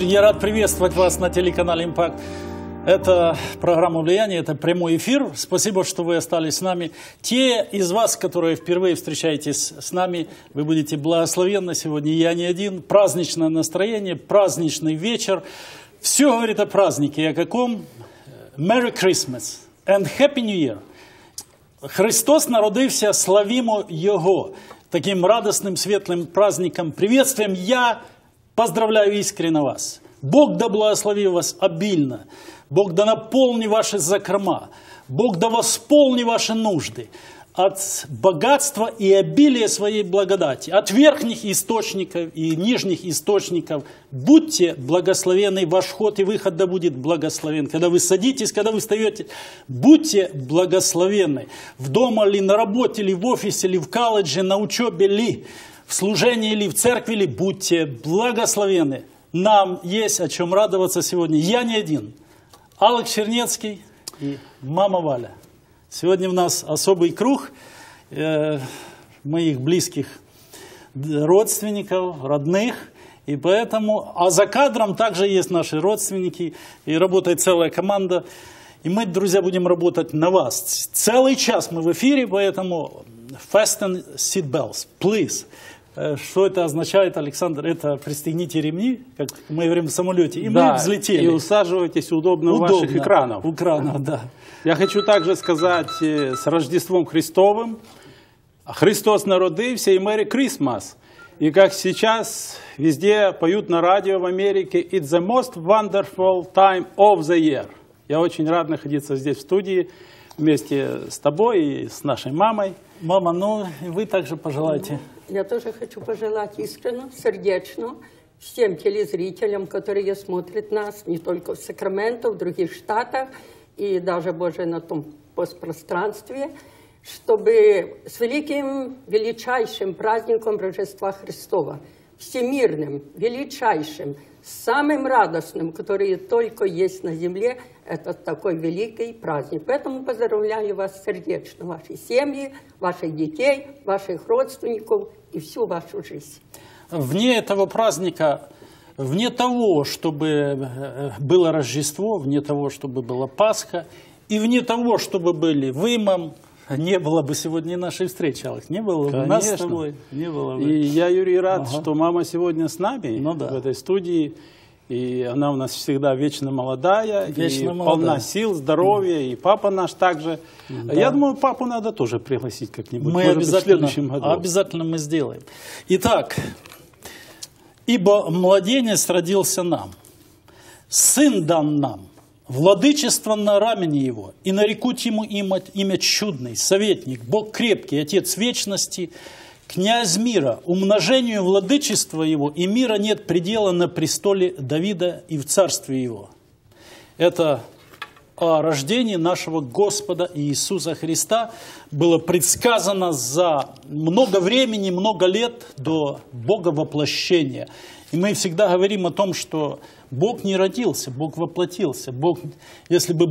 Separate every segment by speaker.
Speaker 1: очень я рад приветствовать вас на телеканале «Импакт». Это программа «Влияние», это прямой эфир. Спасибо, что вы остались с нами. Те из вас, которые впервые встречаетесь с нами, вы будете благословенны сегодня. Я не один. Праздничное настроение, праздничный вечер. Все говорит о празднике. И о каком? Merry Christmas and Happy New Year. Христос народився, славімо Його. Таким радостным, светлым праздником, приветствием я поздравляю искренне вас. Бог да благослови вас обильно. Бог да наполни ваши закрома. Бог да восполни ваши нужды от богатства и обилия своей благодати, от верхних источников и нижних источников. Будьте благословенны, ваш ход и выход да будет благословен. Когда вы садитесь, когда вы встаете, будьте благословенны. В дома ли, на работе ли, в офисе ли, в колледже, на учебе ли, в служении ли, в церкви ли, будьте благословенны. Нам есть о чем радоваться сегодня. Я не один. Алекс Чернецкий и мама Валя. Сегодня у нас особый круг моих близких родственников, родных. И поэтому, а за кадром также есть наши родственники. И работает целая команда. И мы, друзья, будем работать на вас. Целый час мы в эфире, поэтому fasten seatbelts, please. Что это означает, Александр? Это пристегните ремни, как мы говорим в самолете, и мы взлетели.
Speaker 2: И усаживайтесь удобно у ваших экранов.
Speaker 1: У экранов, да.
Speaker 2: Я хочу также сказать с Рождеством Христовым. Христос народился и Merry Christmas. И как сейчас везде поют на радио в Америке, it's the most wonderful time of the year. Я очень рад находиться здесь в студии вместе с тобой и с нашей мамой.
Speaker 1: Мама, ну и вы также пожелайте.
Speaker 3: Я тоже хочу пожелать искренне, сердечно всем телезрителям, которые смотрят нас не только в Сакраменто, в других штатах и даже, Боже, на том постпространстве, чтобы с великим, величайшим праздником Рождества Христова, всемирным, величайшим, самым радостным, который только есть на земле, это такой великий праздник. Поэтому поздравляю вас сердечно, ваши семьи, ваших детей, ваших родственников и всю вашу жизнь.
Speaker 1: Вне этого праздника, вне того, чтобы было Рождество, вне того, чтобы была Пасха, и вне того, чтобы были вы, мам, не было бы сегодня нашей встречи, Алекс, не было бы нас с тобой, не было бы.
Speaker 2: И я, Юрий, рад, что мама сегодня с нами в этой студии. И она у нас всегда вечно молодая, полна сил, здоровья, и папа наш также. Да. Я думаю, папу надо тоже пригласить как-нибудь.
Speaker 1: Мы обязательно, в следующем году. Обязательно мы сделаем. Итак, ибо младенец родился нам, сын дан нам, владычество на рамени его, и нарекут ему имя чудный, советник, Бог крепкий, Отец вечности, князь мира, умножению владычества его, и мира нет предела на престоле Давида и в царстве его. Это о рождении нашего Господа Иисуса Христа было предсказано за много времени, много лет до Бога воплощения. И мы всегда говорим о том, что Бог не родился, Бог воплотился. Если бы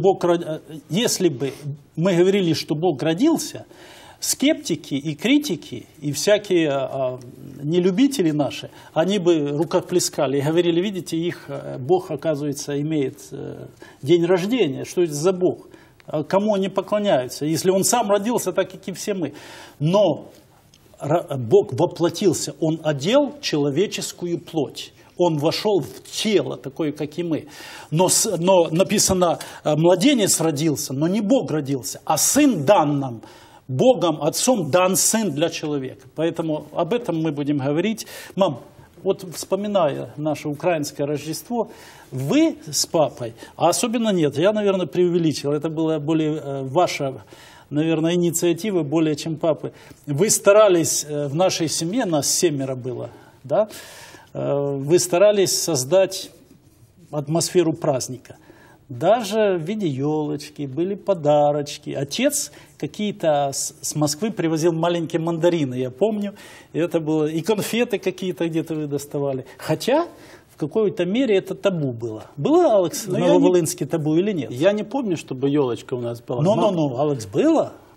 Speaker 1: мы говорили, что Бог родился, скептики и критики, и всякие нелюбители наши, они бы рукоплескали и говорили, видите, их Бог, оказывается, имеет день рождения. Что это за Бог? Кому они поклоняются? Если Он сам родился, так как и все мы. Но Бог воплотился, Он одел человеческую плоть. Он вошел в тело, такое, как и мы. Но написано, младенец родился, но не Бог родился, а Сын дан нам. Богом, Отцом дан Сын для человека. Поэтому об этом мы будем говорить. Мам, вот вспоминая наше украинское Рождество, вы с папой, а особенно нет, я, наверное, преувеличил, это была более ваша, наверное, инициатива, более чем папы. Вы старались в нашей семье, нас 7 было, да? Вы старались создать атмосферу праздника. Даже в виде елочки, были подарочки. Отец какие-то с Москвы привозил маленькие мандарины, я помню. И это было, и конфеты какие-то где-то вы доставали. Хотя в какой-то мере это табу было. Было, Алекс, в Нововолынске табу или нет?
Speaker 2: Я не помню, чтобы елочка у нас была.
Speaker 1: Алекс, было?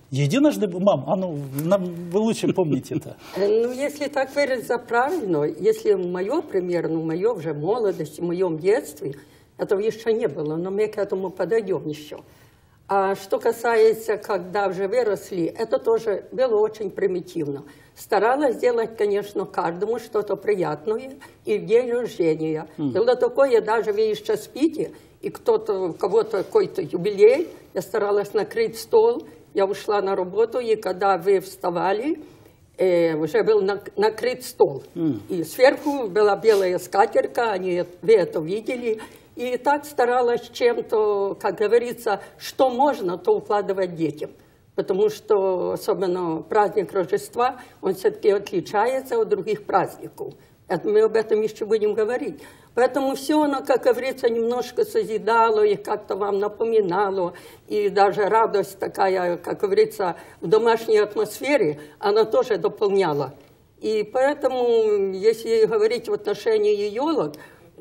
Speaker 1: Единожды, мам, вы лучше помните это.
Speaker 3: Ну, если так выразиться правильно, если мое пример, мое уже молодости, в моем детстве, этого еще не было, но мы к этому подойдем еще. А что касается, когда уже выросли, это тоже было очень примитивно. Старалась сделать, конечно, каждому что-то приятное и в день рождения. Было такое, даже вы еще спите, и у кого-то какой-то юбилей, я старалась накрыть стол, я ушла на работу, и когда вы вставали, уже был накрыт стол. И сверху была белая скатертка, вы это видели. И так старалась чем-то, как говорится, что можно, то укладывать детям. Потому что, особенно праздник Рождества, он все-таки отличается от других праздников. Мы об этом еще будем говорить. Поэтому все оно, как говорится, немножко созидало и как-то вам напоминало. И даже радость такая, как говорится, в домашней атмосфере, она тоже дополняла. И поэтому, если говорить в отношении елок,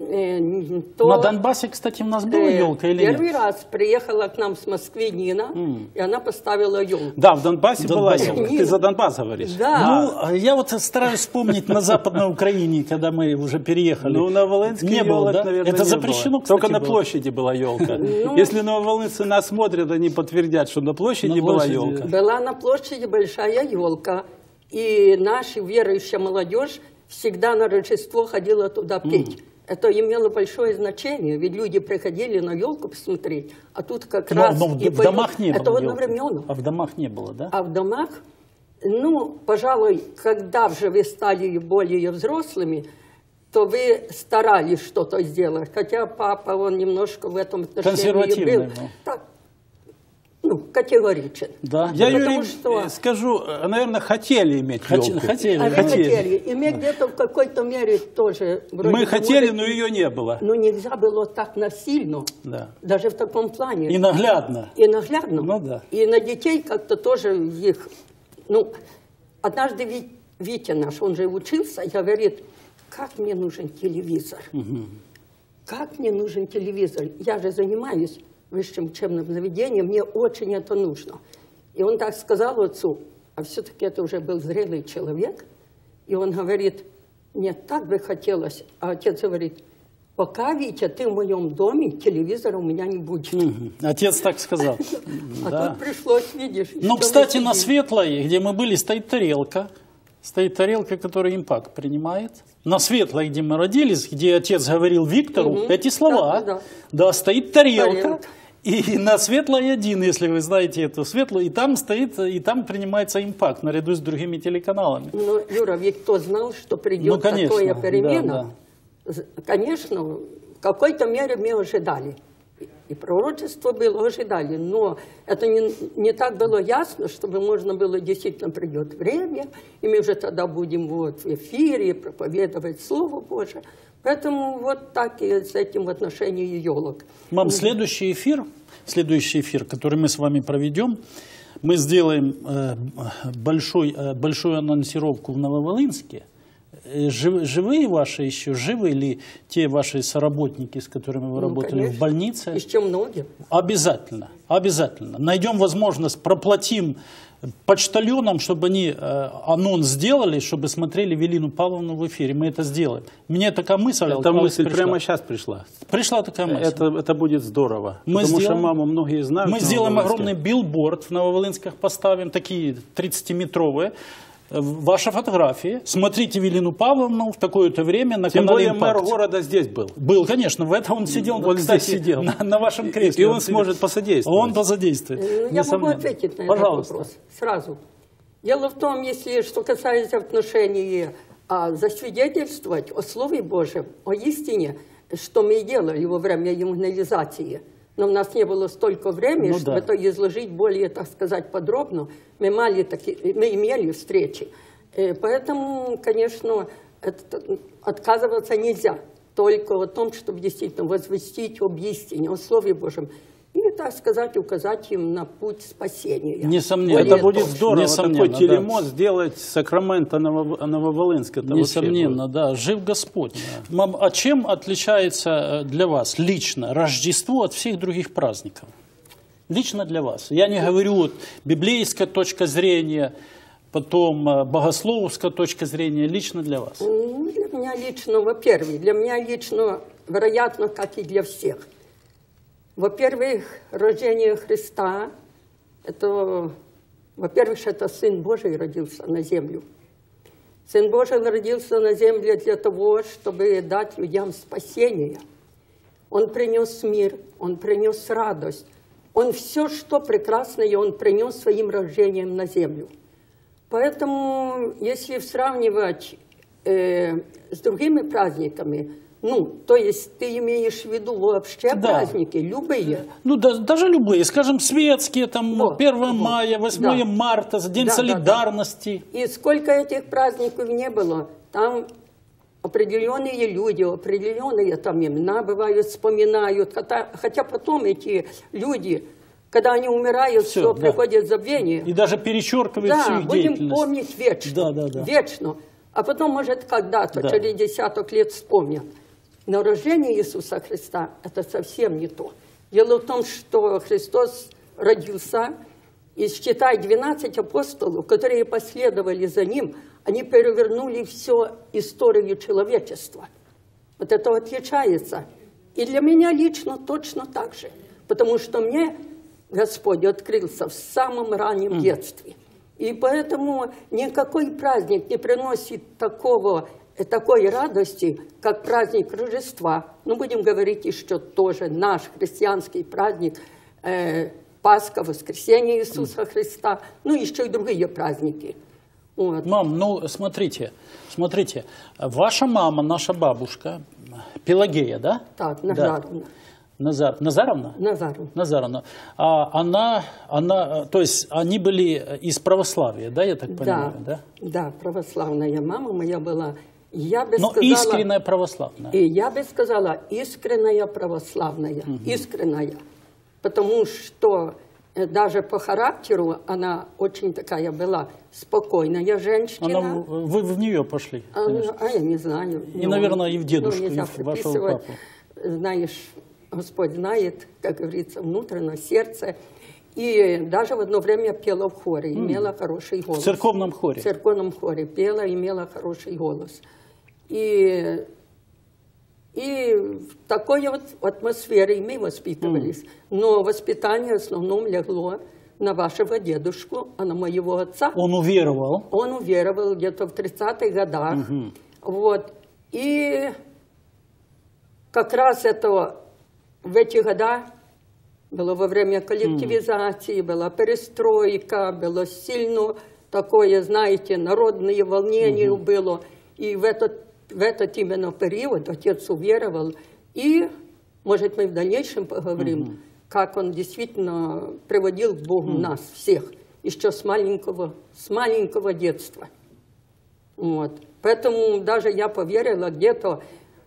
Speaker 3: то
Speaker 1: на Донбассе, кстати, у нас была елка или нет?
Speaker 3: Первый раз приехала к нам с Москвы Нина, и она поставила елку.
Speaker 2: Да, в Донбассе была елка. Ты за Донбасс говоришь.
Speaker 3: Да.
Speaker 1: Ну, я вот стараюсь вспомнить на Западной Украине, когда мы уже переехали.
Speaker 2: Ну, на Волынске
Speaker 1: не было, да?
Speaker 2: наверное,
Speaker 1: это
Speaker 2: не
Speaker 1: запрещено,
Speaker 2: было.
Speaker 1: кстати,
Speaker 2: Только на
Speaker 1: было.
Speaker 2: площади была елка. Если нововолынцы нас смотрят, они подтвердят, что на площади была елка.
Speaker 3: Была на площади большая елка. И наша верующая молодежь всегда на Рождество ходила туда петь. Это имело большое значение, ведь люди приходили на елку посмотреть, а тут как раз...
Speaker 1: Но в домах не было
Speaker 3: это
Speaker 1: елки.
Speaker 3: одновременно.
Speaker 1: А в домах не было, да?
Speaker 3: А в домах, ну, пожалуй, когда уже вы стали более взрослыми, то вы старались что-то сделать. Хотя папа, он немножко в этом отношении
Speaker 1: консервативный,
Speaker 3: был. Так, категоричен.
Speaker 1: Да.
Speaker 2: Я, Юрий, скажу, наверное, хотели иметь елку.
Speaker 1: Хотели.
Speaker 3: И мы где-то в какой-то мере тоже...
Speaker 2: Мы хотели, но ее не было.
Speaker 3: Но нельзя было так насильно, даже в таком плане.
Speaker 1: И наглядно.
Speaker 3: И наглядно.
Speaker 1: Ну, да.
Speaker 3: И на детей как-то тоже их... Ну, однажды Витя наш, он же учился, и говорит, как мне нужен телевизор? Как мне нужен телевизор? Я же занимаюсь высшим учебным заведением, мне очень это нужно. И он так сказал отцу, а все-таки это уже был зрелый человек, и он говорит, мне так бы хотелось, а отец говорит, пока, Витя, ты в моем доме, телевизора у меня не будет.
Speaker 1: Отец так сказал.
Speaker 3: А тут пришлось, видишь.
Speaker 1: Ну, кстати, на Светлой, где мы были, стоит тарелка. Стоит тарелка, которую импакт принимает. На Светлой, где мы родились, где отец говорил Виктору эти слова. Да, стоит тарелка. И на Светлой 1, если вы знаете эту Светлую, и там стоит, и там принимается импакт наряду с другими телеканалами.
Speaker 3: Ну, Юра, ведь кто знал, что придет такое перемена?
Speaker 1: Да.
Speaker 3: Конечно, в какой-то мере мы ожидали. И пророчество было, ожидали. Но это не так было ясно, чтобы можно было, действительно придет время, и мы уже тогда будем вот в эфире проповедовать Слово Божие. Поэтому вот так и с этим в отношении елок.
Speaker 1: Мам, следующий эфир, который мы с вами проведем, мы сделаем большую анонсировку в Нововолынске. Живые ваши еще? Живы ли те ваши соработники, с которыми вы работали, конечно, в больнице?
Speaker 3: Еще многие.
Speaker 1: Обязательно, обязательно. Найдем возможность, проплатим почтальонам, чтобы они анонс сделали, чтобы смотрели Велину Павловну в эфире. Мы это сделаем. Мне такая мысль...
Speaker 2: Эта мысль прямо сейчас пришла.
Speaker 1: Пришла такая мысль.
Speaker 2: Это будет здорово. Потому что маму многие знают.
Speaker 1: Мы сделаем огромный билборд в Нововолынсках, поставим, такие 30-метровые. Ваша фотография. Смотрите Велину Павловну в такое-то время на
Speaker 2: Тем
Speaker 1: канале
Speaker 2: более
Speaker 1: «Импакт».
Speaker 2: Мэр города здесь был.
Speaker 1: Был, конечно. В этом он сидел,
Speaker 2: он
Speaker 1: кстати,
Speaker 2: здесь сидел.
Speaker 1: На вашем кресле.
Speaker 2: И он сможет посодействовать.
Speaker 1: Он посодействует.
Speaker 3: Я могу ответить на этот вопрос сразу. Дело в том, если что касается отношений, засвидетельствовать о Слове Божьем, о истине, что мы и делали во время евангелизации. Но у нас не было столько времени, чтобы это изложить более, так сказать, подробно. Мы имели встречи. Поэтому, конечно, отказываться нельзя. Только о том, чтобы действительно возвестить об истине, о Слове Божьем. И, так сказать, указать им на путь спасения.
Speaker 1: Несомненно.
Speaker 2: Это будет здорово, такой телемост сделать Сакраменто Нововолынск.
Speaker 1: Несомненно, да. Жив Господь. Да. Мам, а чем отличается для вас лично Рождество от всех других праздников? Лично для вас. Я не говорю вот, библейская точка зрения, потом богословская точка зрения, лично для вас.
Speaker 3: Ну, для меня лично, во-первых, для меня лично, вероятно, как и для всех. Во-первых, рождение Христа, это, во-первых, это Сын Божий родился на землю. Сын Божий родился на земле для того, чтобы дать людям спасение. Он принес мир, Он принес радость. Он все, что прекрасное, Он принес своим рождением на землю. Поэтому, если сравнивать с другими праздниками, ну, то есть ты имеешь в виду вообще праздники, любые?
Speaker 1: Ну, даже любые, скажем, светские, там, вот, 1 мая, 8 марта, День солидарности.
Speaker 3: И сколько этих праздников не было, там определенные люди, определенные там имена бывают, вспоминают, хотя потом эти люди, когда они умирают, все приходит забвение.
Speaker 1: И даже перечеркивают всю их деятельность.
Speaker 3: Будем помнить вечно, вечно. А потом, может, когда-то, через десяток лет вспомнят. Но рождение Иисуса Христа – это совсем не то. Дело в том, что Христос родился, и считай 12 апостолов, которые последовали за Ним, они перевернули всю историю человечества. Вот это отличается. И для меня лично точно так же. Потому что мне Господь открылся в самом раннем детстве. И поэтому никакой праздник не приносит такой радости, как праздник Рождества. Ну, будем говорить еще тоже наш христианский праздник Пасха, Воскресение Иисуса Христа, ну, еще и другие праздники. Вот.
Speaker 1: Мам, ну, смотрите, ваша мама, наша бабушка, Пелагея, да?
Speaker 3: Так, Назаровна.
Speaker 1: Назаровна? Назаровна. Она, то есть они были из православия, да, я так понимаю?
Speaker 3: Да, православная мама моя была.
Speaker 1: Но искренняя православная.
Speaker 3: И я бы сказала, искренняя православная, искренняя. Потому что даже по характеру она очень такая была спокойная женщина.
Speaker 1: Вы в нее пошли?
Speaker 3: Я не знаю.
Speaker 1: И, наверное, и в дедушку, и в вашего папу.
Speaker 3: Знаешь, Господь знает, как говорится, внутреннее сердце. И даже в одно время пела в хоре, имела хороший голос.
Speaker 1: В церковном хоре?
Speaker 3: В церковном хоре пела, имела хороший голос. И в такой вот атмосфере мы воспитывались. Но воспитание в основном легло на вашего дедушку, а на моего отца.
Speaker 1: Он уверовал?
Speaker 3: Он уверовал где-то в 30-х годах. Вот. И как раз это в эти годы было во время коллективизации, была перестройка, было сильно такое, знаете, народное волнение было. И в этот именно период отец уверовал. И, может, мы в дальнейшем поговорим, как он действительно приводил к Богу нас всех, еще с маленького детства. Вот. Поэтому даже я поверила где-то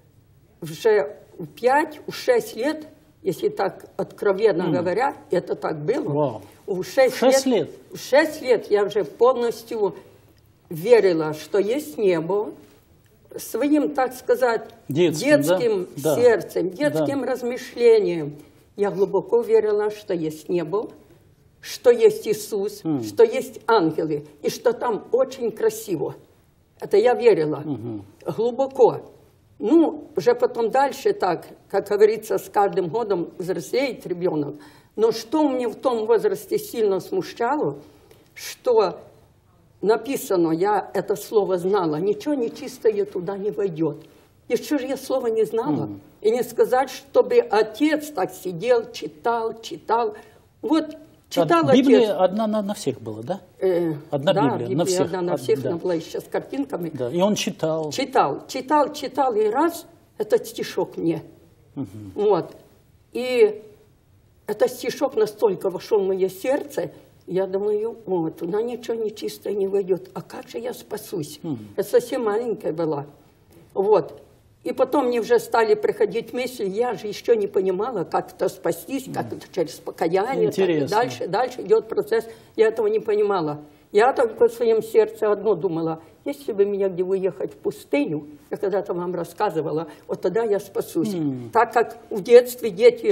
Speaker 3: уже в 5-6 лет, если так откровенно говоря, это так было. В 6 лет я уже полностью верила, что есть небо, своим, так сказать, детским сердцем, детским размышлением. Я глубоко верила, что есть небо, что есть Иисус, что есть ангелы, и что там очень красиво. Это я верила глубоко. Ну, уже потом дальше так, как говорится, с каждым годом взрослеет ребенок. Но что мне в том возрасте сильно смущало, что написано, я это слово знала, ничего нечистое туда не войдет. Еще же я слова не знала. И не сказать, чтобы отец так сидел, читал. Вот читал отец.
Speaker 1: Библия одна на всех была, да? Одна Библия на всех.
Speaker 3: Одна на всех, она была еще с картинками.
Speaker 1: Да. И он читал.
Speaker 3: Читал, и раз этот стишок мне. Вот. И этот стишок настолько вошел в мое сердце, я думаю, вот, туда ничего нечистое не войдет. А как же я спасусь? Я совсем маленькая была. Вот. И потом мне уже стали приходить мысли, я же еще не понимала, как это спастись, как это через покаяние. Дальше идет процесс. Я этого не понимала. Я только в своем сердце одно думала, если бы меня где уехать в пустыню, я когда-то вам рассказывала, вот тогда я спасусь. Так как в детстве дети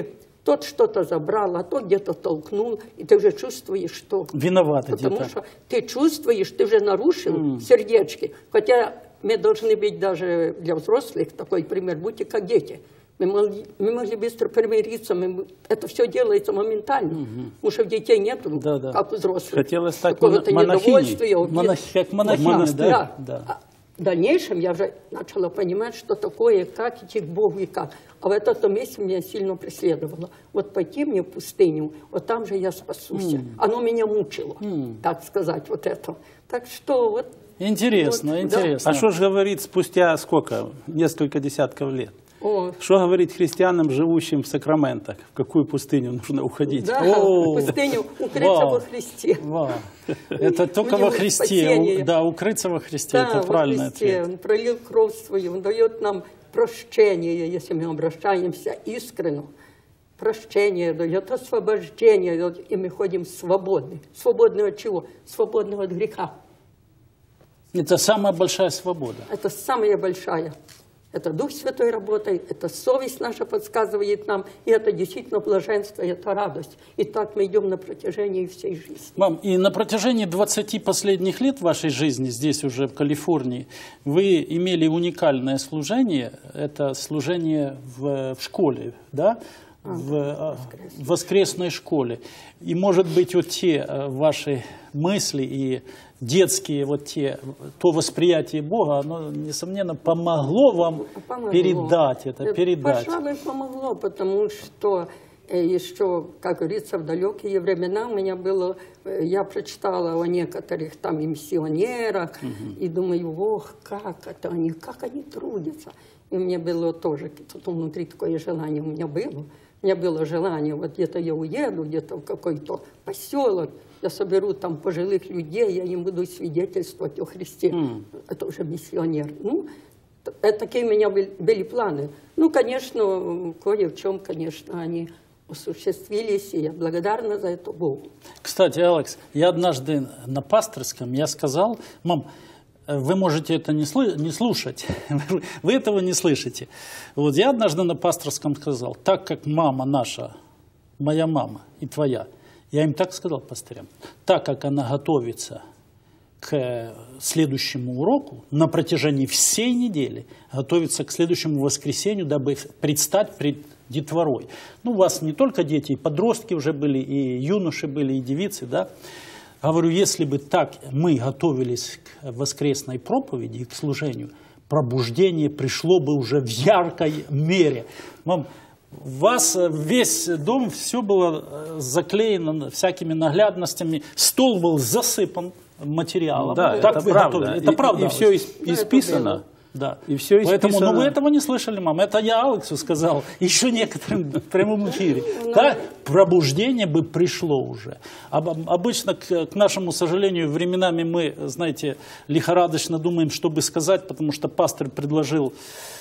Speaker 3: тот что-то забрал, а тот где-то толкнул, и ты уже чувствуешь, что...
Speaker 1: Виновата где-то.
Speaker 3: Потому что ты чувствуешь, ты уже нарушил сердечки. Хотя мы должны быть даже для взрослых, такой пример, будьте как дети. Мы могли быстро примириться, это все делается моментально. Потому что детей нету, как у взрослых.
Speaker 2: Хотелось стать
Speaker 1: монахиней. Как монахиня,
Speaker 3: да. В дальнейшем я уже начала понимать, что такое, как идти к Богу и как. А в этом месте меня сильно преследовало. Вот пойти мне в пустыню, вот там же я спасусь. Оно меня мучило, так сказать, вот это. Так что вот...
Speaker 1: Интересно, вот, интересно.
Speaker 2: А что же говорит спустя сколько? Несколько десятков лет? Что говорит христианам, живущим в Сакраментах? В какую пустыню нужно уходить?
Speaker 3: Да, в пустыню укрыться во Христе.
Speaker 1: Это только во Христе. Да, укрыться во Христе. Это правильный ответ.
Speaker 3: Он пролил кровь свою, Он дает нам прощение, если мы обращаемся искренне. Прощение дает, освобождение дает, и мы ходим свободны. Свободны от чего? Свободны от греха.
Speaker 1: Это самая большая свобода.
Speaker 3: Это самая большая. Это Дух Святой работает, это совесть наша подсказывает нам, и это действительно блаженство, и это радость. И так мы идем на протяжении всей жизни.
Speaker 1: Мам, и на протяжении 20 последних лет вашей жизни, здесь уже в Калифорнии, вы имели уникальное служение, это служение в школе, да? В воскресной школе. И, может быть, вот те ваши мысли и детские, вот то восприятие Бога, оно, несомненно, помогло вам передать это, передать.
Speaker 3: Пожалуй, помогло, потому что еще, как говорится, в далекие времена у меня было, я прочитала о некоторых там и миссионерах, и думаю, ох, как они трудятся. И у меня было тоже внутри такое желание, у меня было желание, вот где-то я уеду, где-то в какой-то поселок, я соберу там пожилых людей, я им буду свидетельствовать о Христе. Это уже миссионер. Ну, такие у меня были планы. Ну, конечно, кое в чем, конечно, они осуществились, и я благодарна за это Богу.
Speaker 1: Кстати, Алекс, я однажды на пасторском, я сказал, мам, вы можете это не слушать, вы этого не слышите. Вот я однажды на пасторском сказал, так как мама наша, моя мама и твоя, я им так сказал пастырям, так как она готовится к следующему уроку, на протяжении всей недели готовится к следующему воскресенью, дабы предстать пред детворой. Ну, у вас не только дети, и подростки уже были, и юноши были, и девицы, да. Говорю, если бы так мы готовились к воскресной проповеди и к служению, пробуждение пришло бы уже в яркой мере. Мам, у вас весь дом, все было заклеено всякими наглядностями, стол был засыпан материалом.
Speaker 2: Да,
Speaker 1: так
Speaker 2: это правда.
Speaker 1: Это правда.
Speaker 2: И все исписано.
Speaker 1: Да.
Speaker 2: И все
Speaker 1: поэтому, но вы этого не слышали, мам. Это я Алексу сказал, еще некоторым в прямом эфире. Так, пробуждение бы пришло уже. Обычно, к нашему сожалению, временами мы, знаете, лихорадочно думаем, что бы сказать, потому что пастор предложил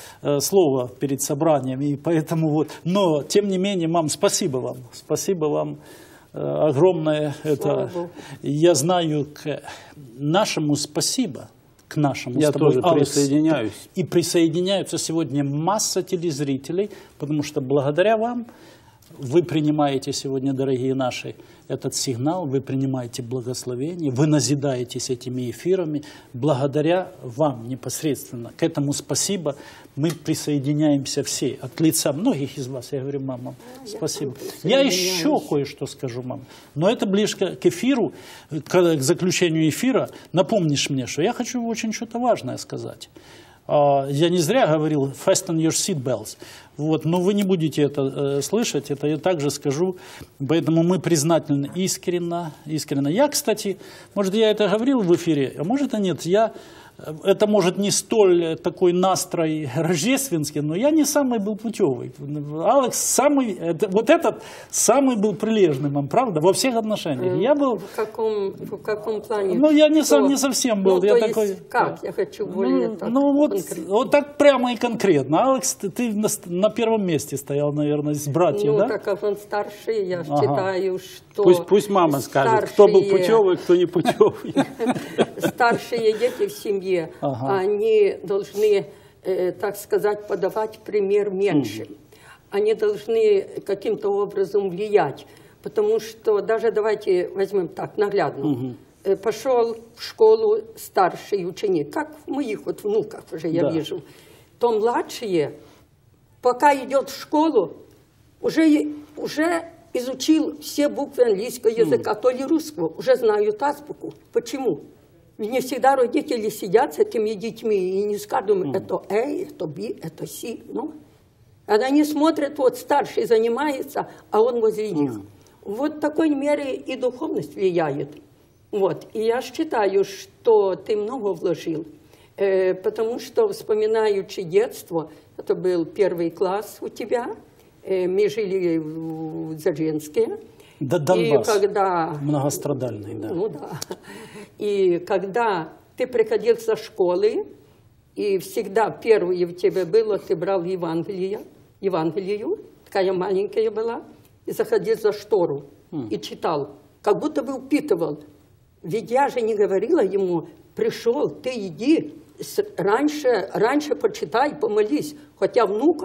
Speaker 1: слово перед собранием, и поэтому вот. Но, тем не менее, мам, спасибо вам огромное. Это, я знаю, к нашему спасибо. К нашему.
Speaker 2: Я тоже присоединяюсь.
Speaker 1: И присоединяются сегодня масса телезрителей, потому что благодаря вам вы принимаете сегодня, дорогие наши, этот сигнал, вы принимаете благословение, вы назидаетесь этими эфирами. Благодаря вам непосредственно. К этому спасибо. Мы присоединяемся все. От лица многих из вас, я говорю, мама, спасибо. Я еще кое-что скажу, мама. Но это ближе к эфиру, к заключению эфира. Напомнишь мне, что я хочу очень что-то важное сказать. Я не зря говорил fasten your seat belts. Вот, но вы не будете это слышать, это я также скажу. Поэтому мы признательны искренне. Я, кстати, может, я это говорил в эфире, а может и нет. Это может не столь такой настрой рождественский, но я не самый был путевый. Алекс вот этот самый был прилежный, мам, правда, во всех отношениях. Я был...
Speaker 3: В каком плане?
Speaker 1: Ну, я не совсем был.
Speaker 3: Ну, я такой... Как? Я хочу более
Speaker 1: вот так прямо и конкретно. Алекс, ты на первом месте стоял, наверное, с братьев, да?
Speaker 3: Ну, так как он старший, я считаю, что...
Speaker 2: Пусть мама скажет, кто был путевый, кто не путевый.
Speaker 3: Старшие дети в семье, они должны, так сказать, подавать пример меньшим. они должны каким-то образом влиять. Потому что даже давайте возьмем так наглядно. Пошел в школу старший ученик, как в моих вот внуках уже я вижу. То младшие, пока идет в школу, уже изучил все буквы английского языка, то ли русского, уже знают азбуку. Почему? Не всегда родители сидят с этими детьми и не скажут, это A, это B, это C. Ну, они смотрят, вот старший занимается, а он возле них. Вот в такой мере и духовность влияет. Вот. И я считаю, что ты много вложил, потому что, вспоминаючи детство, это был 1 класс у тебя, мы жили в Дзержинске.
Speaker 1: Да, Донбасс,
Speaker 3: и когда,
Speaker 1: многострадальный, да.
Speaker 3: Ну да. И когда ты приходил со школы, и всегда первое в тебе было, ты брал Евангелие, такая маленькая была, и заходил за штору и читал, как будто бы упитывал. Ведь я же не говорила ему, пришел, ты иди, раньше почитай, помолись. Хотя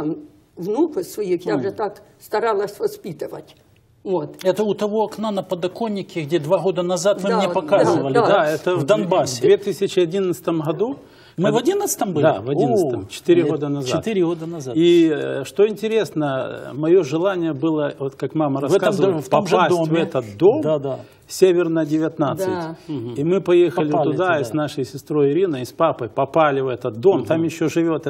Speaker 3: внуков своих я же так старалась воспитывать. Вот.
Speaker 1: Это у того окна на подоконнике, где 2 года назад вы мне показывали, да,
Speaker 2: это
Speaker 1: в Донбассе.
Speaker 2: В 2011 году.
Speaker 1: Мы в 11-м были?
Speaker 2: Да, в 11-м, 4 года назад.
Speaker 1: 4 года назад.
Speaker 2: И что интересно, мое желание было, вот как мама рассказывала, попасть в этот дом, Северная 19. Да. И мы поехали туда и с нашей сестрой Ириной, и с папой попали в этот дом. Там еще живет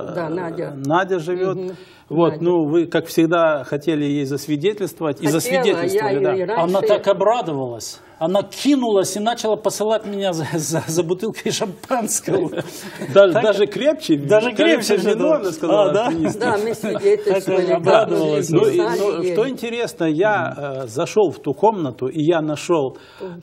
Speaker 2: Надя живет. Вот, ну, вы, как всегда, хотели ей засвидетельствовать. И засвидетельствовали, да.
Speaker 1: Она так обрадовалась. Она кинулась и начала посылать меня за бутылкой шампанского.
Speaker 2: Даже крепче?
Speaker 1: Даже крепче
Speaker 2: вино, она сказала.
Speaker 3: Да, мы свидетельствовали.
Speaker 1: Обрадовалась.
Speaker 2: Что интересно, я зашел в ту комнату, и я нашел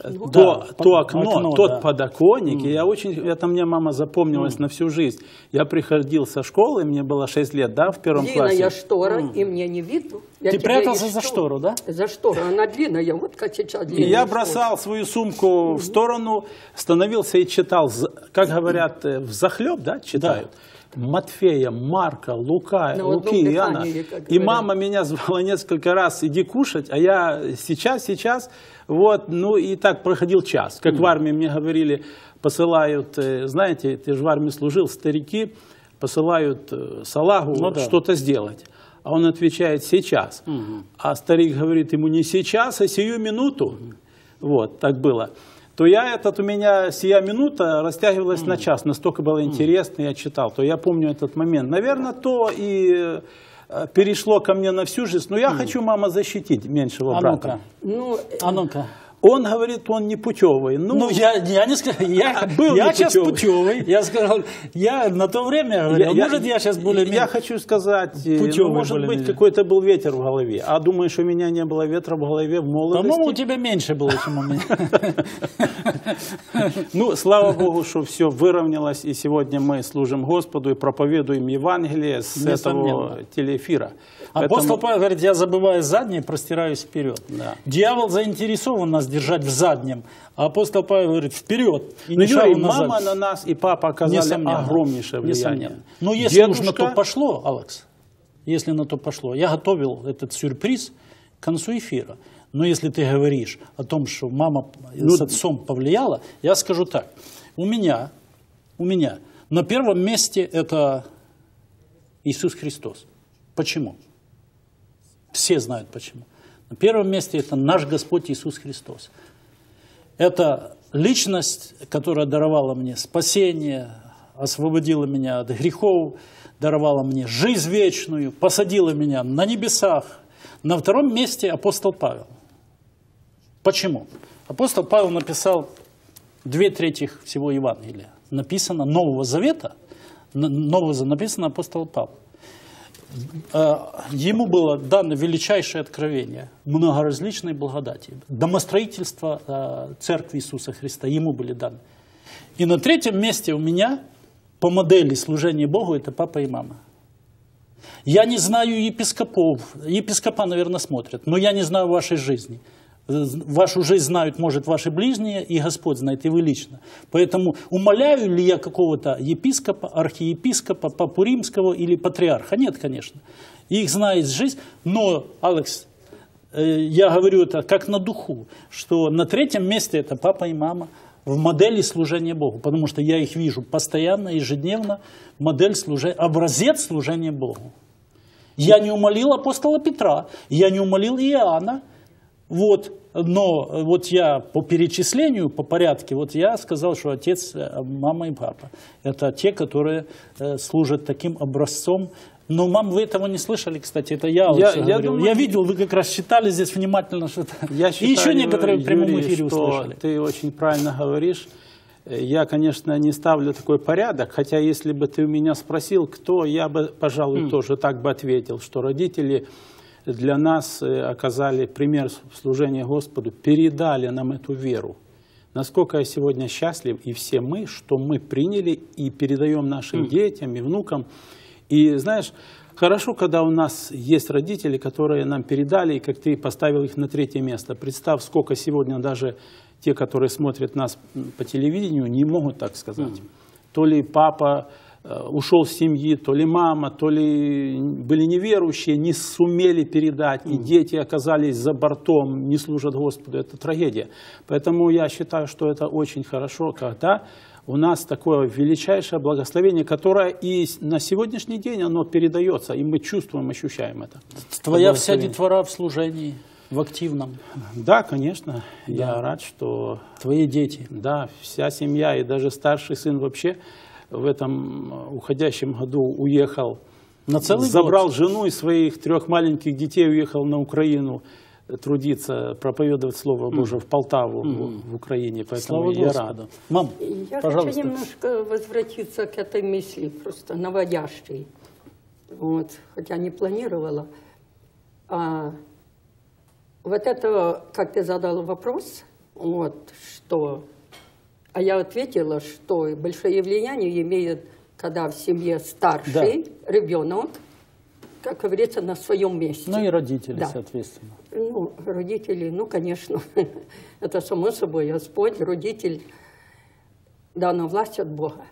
Speaker 2: то окно, тот подоконник. И это мне мама запомнилась на всю жизнь. Я приходил со школы, мне было 6 лет, да, в 1 классе.
Speaker 3: Длинная штора, и мне не видно.
Speaker 1: Ты прятался за штору, да?
Speaker 3: За штору, она длинная, вот как сейчас длинная.
Speaker 2: И я бросал свою сумку в сторону, становился и читал, как говорят, взахлеб, да, читают? Да. Матфея, Марка, Луки, Иоанна. И мама меня звала несколько раз, иди кушать, а я сейчас, вот, ну и так проходил час. Как в армии мне говорили, посылают, знаете, ты же в армии служил, старики посылают салагу что-то сделать. А он отвечает сейчас. А старик говорит ему не сейчас, а сию минуту. Вот, так было. То у меня сия минута растягивалась на час. Настолько было интересно, я читал. То я помню этот момент. Наверное, то и перешло ко мне на всю жизнь. Но я хочу, мама, защитить меньшего брата.
Speaker 1: А ну-ка.
Speaker 2: Он говорит, он не путевый.
Speaker 1: Ну, я не сказал, я сейчас путевый. Я сказал, я на то время говорил, может, я сейчас более-менее.
Speaker 2: Я хочу сказать, может быть, какой-то был ветер в голове. А думаешь, у меня не было ветра в голове в молодости?
Speaker 1: По-моему, у тебя меньше было, чем у меня.
Speaker 2: Ну, слава Богу, что все выровнялось, и сегодня мы служим Господу и проповедуем Евангелие с этого телеэфира.
Speaker 1: Апостол Павел говорит, я забываю заднее, простираюсь вперед. Дьявол заинтересован нас держать в заднем, а апостол Павел говорит вперед. И
Speaker 2: мама на нас и папа оказали огромнейшее влияние.
Speaker 1: Но если уж на то пошло, Алекс, если на то пошло, я готовил этот сюрприз к концу эфира. Но если ты говоришь о том, что мама с отцом повлияла, я скажу так. У меня на первом месте это Иисус Христос. Почему? Все знают почему. На первом месте это наш Господь Иисус Христос. Это личность, которая даровала мне спасение, освободила меня от грехов, даровала мне жизнь вечную, посадила меня на небесах. На втором месте апостол Павел. Почему? Апостол Павел написал 2/3 всего Евангелия. Написано Нового Завета, написано апостол Павел. Ему было дано величайшее откровение, многоразличной благодати, домостроительство Церкви Иисуса Христа ему были даны. И на 3-м месте у меня по модели служения Богу это папа и мама. Я не знаю епископов, епископа, наверное, смотрят, но я не знаю вашей жизни. Вашу жизнь знают, может, ваши ближние, и Господь знает, и вы лично. Поэтому умоляю ли я какого-то епископа, архиепископа, папу римского или патриарха? Нет, конечно. Их знает жизнь, но, Алекс, я говорю это как на духу, что на третьем месте это папа и мама в модели служения Богу, потому что я их вижу постоянно, ежедневно, модель служения, образец служения Богу. Я не умолил апостола Петра, я не умолил Иоанна, вот, но вот я по перечислению, по порядке, вот я сказал, что отец, мама и папа, это те, которые служат таким образцом. Но, мам, вы этого не слышали, кстати, это я говорил. Я видел, вы как раз читали здесь внимательно что-то. И еще некоторые в прямом эфире услышали.
Speaker 2: Ты очень правильно говоришь. Я, конечно, не ставлю такой порядок, хотя если бы ты у меня спросил, кто, я бы, пожалуй, тоже так бы ответил, что родители для нас оказали пример служения Господу, передали нам эту веру. Насколько я сегодня счастлив, и все мы, что мы приняли и передаем нашим детям и внукам. И знаешь, хорошо, когда у нас есть родители, которые нам передали, и как ты поставил их на третье место. Представь, сколько сегодня даже те, которые смотрят нас по телевидению, не могут так сказать. То ли папа ушел с семьи, то ли мама, то ли были неверующие, не сумели передать, и дети оказались за бортом, не служат Господу. Это трагедия. Поэтому я считаю, что это очень хорошо, когда у нас такое величайшее благословение, которое и на сегодняшний день оно передается, и мы чувствуем, ощущаем это.
Speaker 1: Твоя вся детвора в служении, в активном?
Speaker 2: Да, конечно. Да. Я рад, что...
Speaker 1: Твои дети?
Speaker 2: Да, вся семья, и даже старший сын вообще в этом уходящем году уехал.
Speaker 1: На целый
Speaker 2: забрал
Speaker 1: год?
Speaker 2: Жену и своих 3 маленьких детей, уехал на Украину трудиться, проповедовать Слово Божие в Полтаву, в Украине. Поэтому я рад.
Speaker 1: Мам,
Speaker 3: я
Speaker 1: пожалуйста.
Speaker 3: хочу немножко возвратиться к этой мысли, просто наводящей. Вот, хотя не планировала. Вот это, как ты задала вопрос, вот, что... А я ответила, что большое влияние имеет, когда в семье старший ребенок, как говорится, на своем месте.
Speaker 1: Ну и родители, соответственно.
Speaker 3: Ну, родители, ну, конечно, это само собой, Господь, родитель, дана власть от Бога.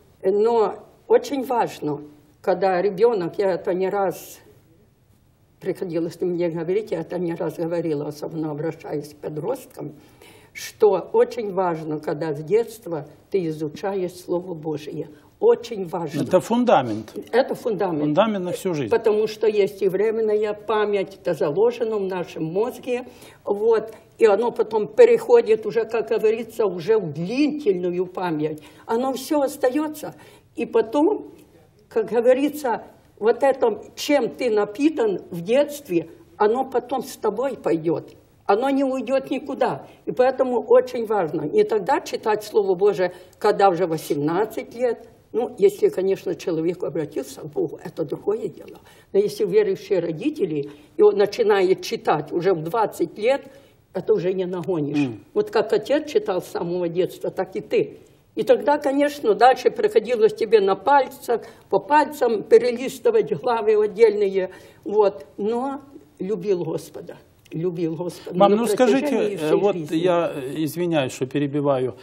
Speaker 3: Но очень важно, когда ребенок, я это не раз приходилось мне говорить, я это не раз говорила, особенно обращаясь к подросткам, что очень важно, когда с детства ты изучаешь Слово Божие. Очень важно.
Speaker 2: Это фундамент.
Speaker 3: Это фундамент.
Speaker 2: Фундамент на всю жизнь.
Speaker 3: Потому что есть и временная память, это заложено в нашем мозге. Вот, и оно потом переходит уже, как говорится, уже в длительную память. Оно все остается. И потом, как говорится, вот это, чем ты напитан в детстве, оно потом с тобой пойдет. Оно не уйдет никуда. И поэтому очень важно не тогда читать Слово Божие, когда уже 18 лет. Ну, если, конечно, человек обратился к Богу, это другое дело. Но если верующие родители, и он начинает читать уже в 20 лет, это уже не нагонишь. Вот как отец читал с самого детства, так и ты. И тогда, конечно, дальше приходилось тебе на пальцах, по пальцам перелистывать главы отдельные. Вот. Но любил Господа. Любил Господа.
Speaker 2: Мам, ну скажите, вот жизни. Я извиняюсь, что перебиваю.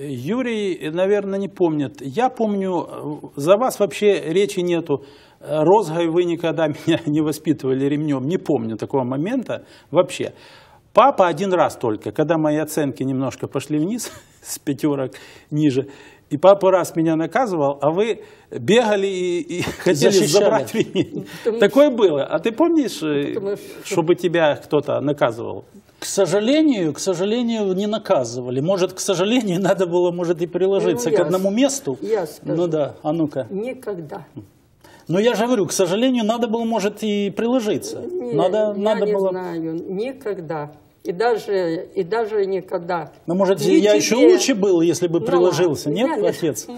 Speaker 2: Юрий, наверное, не помнит. Я помню, за вас вообще речи нету. Розгой вы никогда меня не воспитывали ремнем. Не помню такого момента вообще. Папа один раз только, когда мои оценки немножко пошли вниз, с 5 ниже, и папа раз меня наказывал, а вы бегали и хотели забрать ремень. Такое было. А ты помнишь, чтобы тебя кто-то наказывал?
Speaker 1: К сожалению, не наказывали. Может, к сожалению, надо было, может, и приложиться к одному месту.
Speaker 3: Я скажу.
Speaker 1: Ну да, а ну-ка.
Speaker 3: Никогда.
Speaker 1: Но я же говорю, к сожалению, надо было, может, и приложиться.
Speaker 3: Я не знаю, никогда. И даже никогда.
Speaker 1: Но, может, я еще лучше был, если бы приложился. Нет, отец?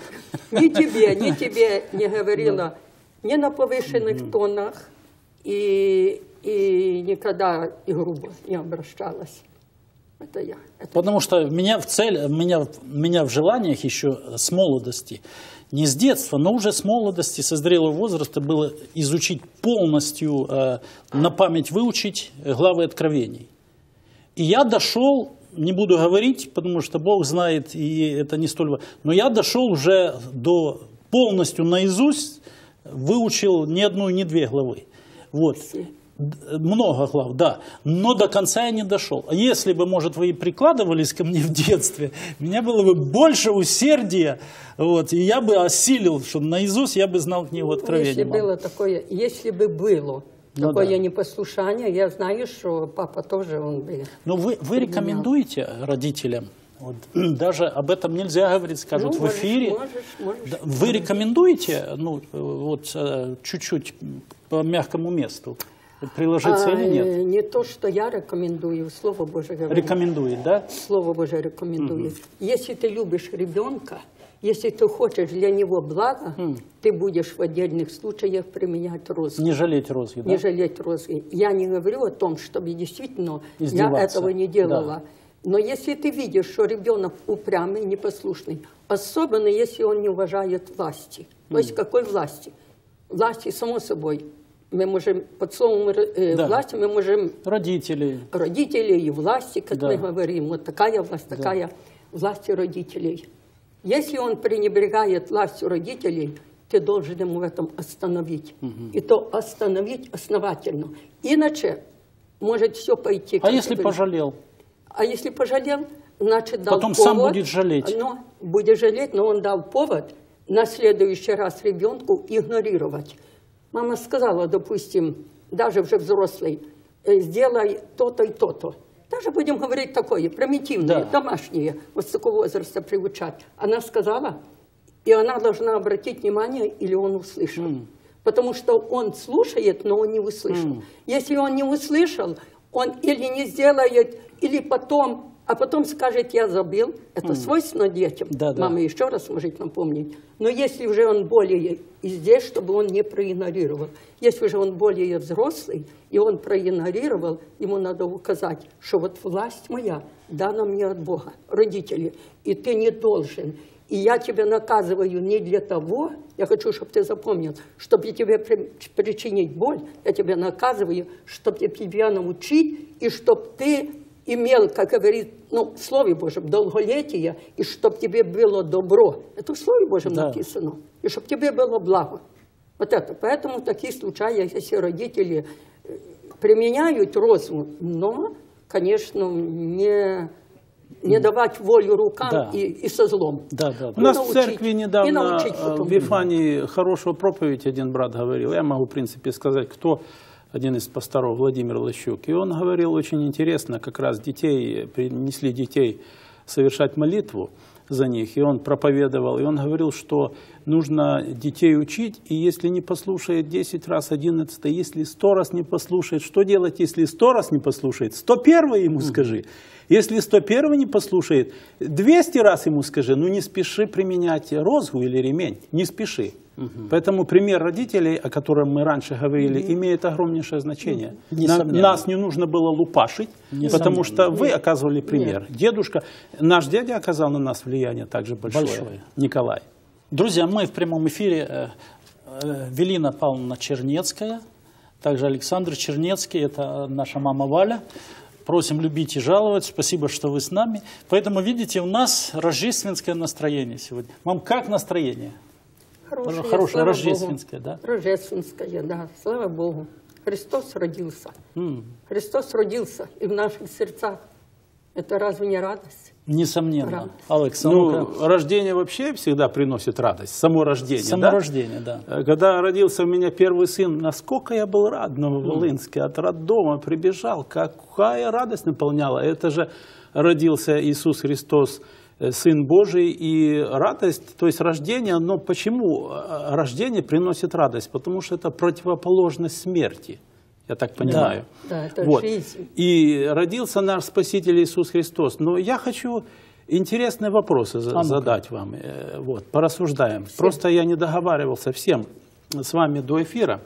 Speaker 3: Ни тебе не говорила, ни на повышенных тонах, и никогда и грубо не обращалась. Это я.
Speaker 1: Потому что меня в желаниях еще с молодости, не с детства, но уже с молодости, со зрелого возраста было изучить полностью, на память выучить главы Откровений. И я дошел, не буду говорить, потому что Бог знает, и это не столь важно, но я дошел уже до полностью наизусть, выучил ни одну, ни две главы. Вот. Много глав, да, но до конца я не дошел. А если бы, может, вы и прикладывались ко мне в детстве, у меня было бы больше усердия, вот, и я бы осилил, что наизусть я бы знал книгу Откровения.
Speaker 3: Если было такое, если бы было такое непослушание, я знаю, что папа тоже он бы.
Speaker 1: Но вы рекомендуете родителям? Вот, даже об этом нельзя говорить, скажут в эфире.
Speaker 3: Можешь.
Speaker 1: Вы рекомендуете, ну, вот чуть-чуть по мягкому месту? Приложиться или нет?
Speaker 3: Не то, что я рекомендую, Слово Божие говорит.
Speaker 1: Рекомендует, да?
Speaker 3: Слово Божие рекомендует. Если ты любишь ребенка, если ты хочешь для него блага, ты будешь в отдельных случаях применять розги.
Speaker 1: Не жалеть розги, да?
Speaker 3: Не жалеть розги. Я не говорю о том, чтобы действительно я этого не делала. Да. Но если ты видишь, что ребенок упрямый, непослушный, особенно если он не уважает власти. То есть какой власти? Власти, само собой. Мы можем, под словом власти мы можем... Родителей и власти, как мы говорим. Вот такая власть, такая власть родителей. Если он пренебрегает властью родителей, ты должен ему в этом остановить. И то остановить основательно. Иначе может все пойти...
Speaker 1: А если пожалел?
Speaker 3: А если пожалел, значит дал
Speaker 1: Потом
Speaker 3: повод.
Speaker 1: Сам будет жалеть.
Speaker 3: Но, будет жалеть, но он дал повод на следующий раз ребенку игнорировать. Мама сказала, допустим, даже уже взрослый, сделай то-то и то-то. Даже будем говорить такое, примитивное, домашнее, вот с такого возраста приучать. Она сказала, и она должна обратить внимание, или он услышал. Потому что он слушает, но он не услышал. Если он не услышал, он или не сделает, или потом, а потом скажет, я забыл. Это свойственно детям. Мама еще раз может напомнить. Но если уже он более и здесь, чтобы он не проигнорировал. Если уже он более взрослый, и он проигнорировал, ему надо указать, что вот власть моя дана мне от Бога, родители, и ты не должен. И я тебя наказываю не для того, я хочу, чтобы ты запомнил, чтобы тебе причинить боль, я тебя наказываю, чтобы тебя научить, и чтобы ты имел, как говорит, ну, в Слове Божьем, долголетие, и чтобы тебе было добро. Это в Слове Божьем написано. И чтобы тебе было благо. Вот это. Поэтому в таких случаях, если родители применяют розгу, но, конечно, не давать волю рукам и со злом.
Speaker 2: У нас в церкви недавно в Вифании хорошую проповедь один брат говорил. Я могу, в принципе, сказать, кто... Один из пасторов, Владимир Лощук. И он говорил очень интересно, как раз принесли детей совершать молитву за них. И он проповедовал, и он говорил, что нужно детей учить, и если не послушает 10 раз, 11, если 100 раз не послушает, что делать, если 100 раз не послушает? 101 ему скажи. Если 101 не послушает, 200 раз ему скажи, ну не спеши применять розгу или ремень, не спеши. Поэтому пример родителей, о котором мы раньше говорили, имеет огромнейшее значение. Нас не нужно было лупашить, потому что вы оказывали пример. Дедушка, наш дядя оказал на нас влияние также большое. Николай.
Speaker 1: Друзья, мы в прямом эфире. Велина Павловна Чернецкая, также Александр Чернецкий, это наша мама Валя. Просим любить и жаловать. Спасибо, что вы с нами. Поэтому, видите, у нас рождественское настроение сегодня. Мам, как настроение? Хорошее рождественское, да?
Speaker 3: Рождественское, да. Слава Богу. Христос родился. Христос родился и в наших сердцах. Это разве не радость?
Speaker 1: Несомненно. Александр.
Speaker 2: Рождение вообще всегда приносит радость. Само рождение.
Speaker 1: Само рождение, да.
Speaker 2: Когда родился у меня первый сын, насколько я был рад в Нововолынске. От роддома прибежал. Какая радость наполняла. Это же родился Иисус Христос, Сын Божий, и радость, то есть рождение, но почему рождение приносит радость? Потому что это противоположность смерти, я так понимаю.
Speaker 3: Да, это жизнь.
Speaker 2: И родился наш Спаситель Иисус Христос. Но я хочу интересные вопросы задать вам, порассуждаем. Просто я не договаривался всем с вами до эфира.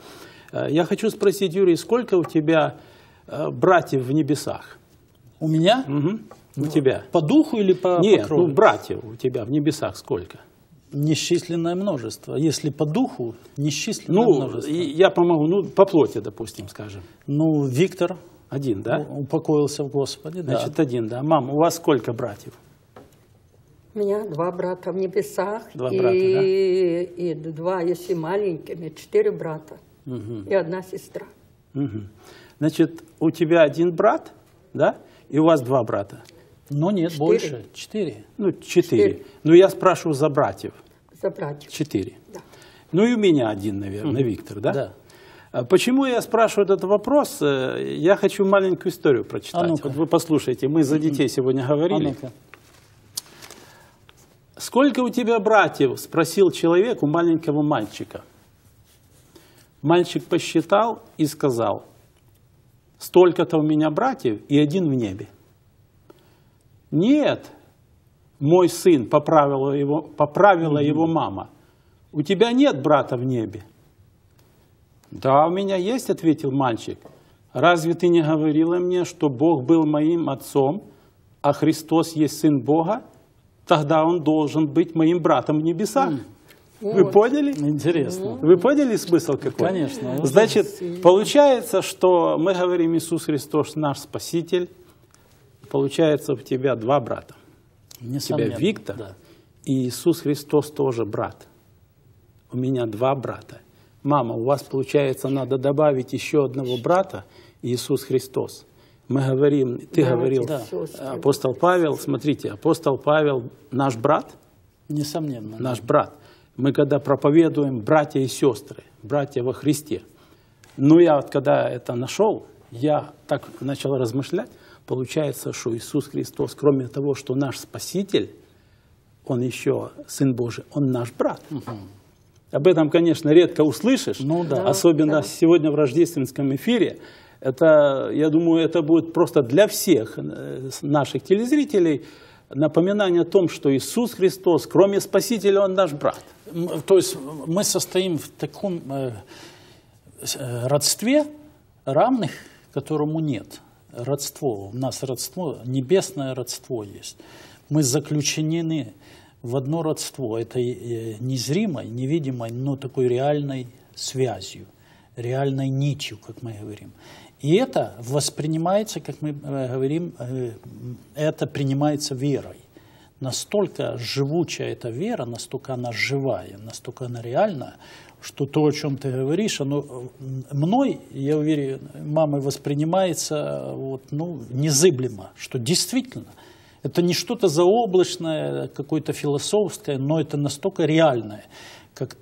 Speaker 2: Я хочу спросить, Юрий, сколько у тебя братьев в небесах?
Speaker 1: У меня?
Speaker 2: У тебя.
Speaker 1: По духу или по
Speaker 2: Нет,
Speaker 1: крови?
Speaker 2: Братьев у тебя в небесах сколько?
Speaker 1: Несчисленное множество. Если по духу, несчисленное множество.
Speaker 2: Я помогу, по плоти, допустим, скажем.
Speaker 1: Виктор,
Speaker 2: Один, да?
Speaker 1: Упокоился в Господе, да.
Speaker 2: Значит, один, да. Мам, у вас сколько братьев?
Speaker 3: У меня 2 брата в небесах.
Speaker 2: 2 брата, да?
Speaker 3: И 2, если маленькими, 4 брата. И 1 сестра.
Speaker 2: Угу. Значит, у тебя 1 брат, да? И у вас 2 брата.
Speaker 1: Но нет,
Speaker 3: 4.
Speaker 1: больше. 4.
Speaker 2: Ну, 4. Ну, я спрашиваю за братьев.
Speaker 3: За братьев.
Speaker 2: 4.
Speaker 3: Да.
Speaker 2: Ну, и у меня 1, наверное, Виктор, да?
Speaker 1: Да.
Speaker 2: Почему я спрашиваю этот вопрос? Я хочу маленькую историю прочитать.
Speaker 1: ну-ка.
Speaker 2: Вот вы послушайте, мы за детей сегодня говорили.
Speaker 1: ну-ка.
Speaker 2: «Сколько у тебя братьев?» – спросил человек у маленького мальчика. Мальчик посчитал и сказал: «Столько-то у меня братьев и 1 в небе». «Нет, мой сын», – поправила его мама, – «у тебя нет брата в небе». «Да, у меня есть», – ответил мальчик. «Разве ты не говорила мне, что Бог был моим отцом, а Христос есть Сын Бога? Тогда Он должен быть моим братом в небесах». Вы поняли?
Speaker 1: Интересно.
Speaker 2: Вы поняли смысл какой?
Speaker 1: Конечно.
Speaker 2: Значит, получается, что мы говорим: Иисус Христос наш Спаситель. Получается, у тебя 2 брата. У тебя
Speaker 1: Несомненно,
Speaker 2: Виктор,
Speaker 1: да.
Speaker 2: и Иисус Христос тоже брат. У меня 2 брата. Мама, у вас, получается, надо добавить еще 1 брата, Иисус Христос. Мы говорим, ты говорил,
Speaker 1: да.
Speaker 2: апостол Павел, смотрите, апостол Павел наш брат,
Speaker 1: Несомненно.
Speaker 2: наш брат. Мы когда проповедуем братья и сестры, братья во Христе. Но я вот когда это нашел, я так начал размышлять, получается, что Иисус Христос, кроме того, что наш Спаситель, Он еще Сын Божий, Он наш брат. Об этом, конечно, редко услышишь,
Speaker 1: Ну да.
Speaker 2: особенно сегодня в рождественском эфире. Это, я думаю, это будет просто для всех наших телезрителей напоминание о том, что Иисус Христос, кроме Спасителя, Он наш брат.
Speaker 1: То есть мы состоим в таком родстве, равных которому нет. Родство, у нас родство, небесное родство есть. Мы заключены в одно родство, это незримой, невидимой, но такой реальной связью, реальной нитью, как мы говорим. И это воспринимается, как мы говорим, это принимается верой. Настолько живучая эта вера, настолько она живая, настолько она реальна, что то, о чем ты говоришь, оно мной, я уверен, мамой воспринимается вот, ну, незыблемо, что действительно это не что-то заоблачное, какое-то философское, но это настолько реальное, как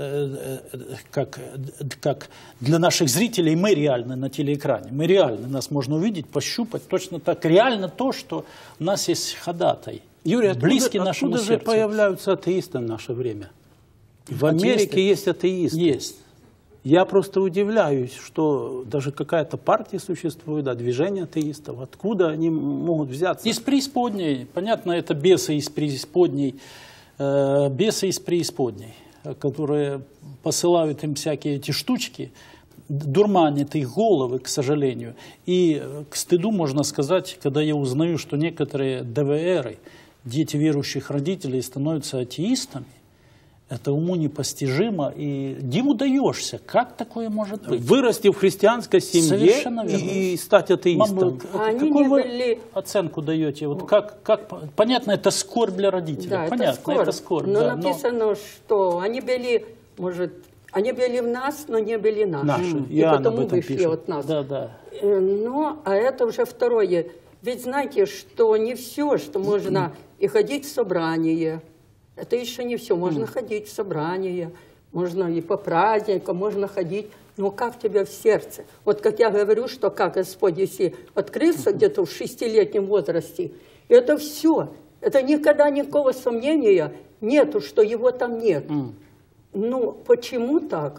Speaker 1: для наших зрителей мы реальны на телеэкране. Мы реальны, нас можно увидеть, пощупать. Точно так реально то, что у нас есть ходатай.
Speaker 2: Юрий,
Speaker 1: близкий нашему
Speaker 2: откуда же
Speaker 1: сердцу.
Speaker 2: появляются атеисты в наше время? В
Speaker 1: Атеисты?
Speaker 2: Америке есть атеисты.
Speaker 1: Есть.
Speaker 2: Я просто удивляюсь, что даже какая-то партия существует, да, движение атеистов. Откуда они могут взяться?
Speaker 1: Из преисподней. Понятно, это бесы из преисподней. Бесы из преисподней, которые посылают им всякие эти штучки, дурманят их головы, к сожалению. И к стыду можно сказать, когда я узнаю, что некоторые ДВРы, дети верующих родителей, становятся атеистами, это уму непостижимо, и диву даешься, как такое может быть?
Speaker 2: Вырасти в христианской семье
Speaker 1: Совершенно верно.
Speaker 2: и стать атеистом.
Speaker 3: Они
Speaker 1: Какую
Speaker 3: не
Speaker 1: вы
Speaker 3: были-
Speaker 1: оценку даете? Вот как, понятно, это скорбь для родителей.
Speaker 3: Да,
Speaker 1: Понятно, это скорбь.
Speaker 3: Но
Speaker 1: да,
Speaker 3: написано, что они были, может, они были в нас, но не были наши.
Speaker 2: Наши.
Speaker 3: И
Speaker 2: Иоанн об
Speaker 3: потому
Speaker 2: этом
Speaker 3: вышли
Speaker 2: пишет.
Speaker 3: от нас.
Speaker 1: Да, да.
Speaker 3: А это уже второе. Ведь знаете, что не все, что можно и ходить в собрание. Это еще не все. Можно ходить в собрание, можно и по праздникам, можно ходить. Но как тебе в сердце? Вот как я говорю, что как Господь, если открылся где-то в 6-летнем возрасте, это все. Это никогда никакого сомнения нету, что его там нет. Ну, почему так?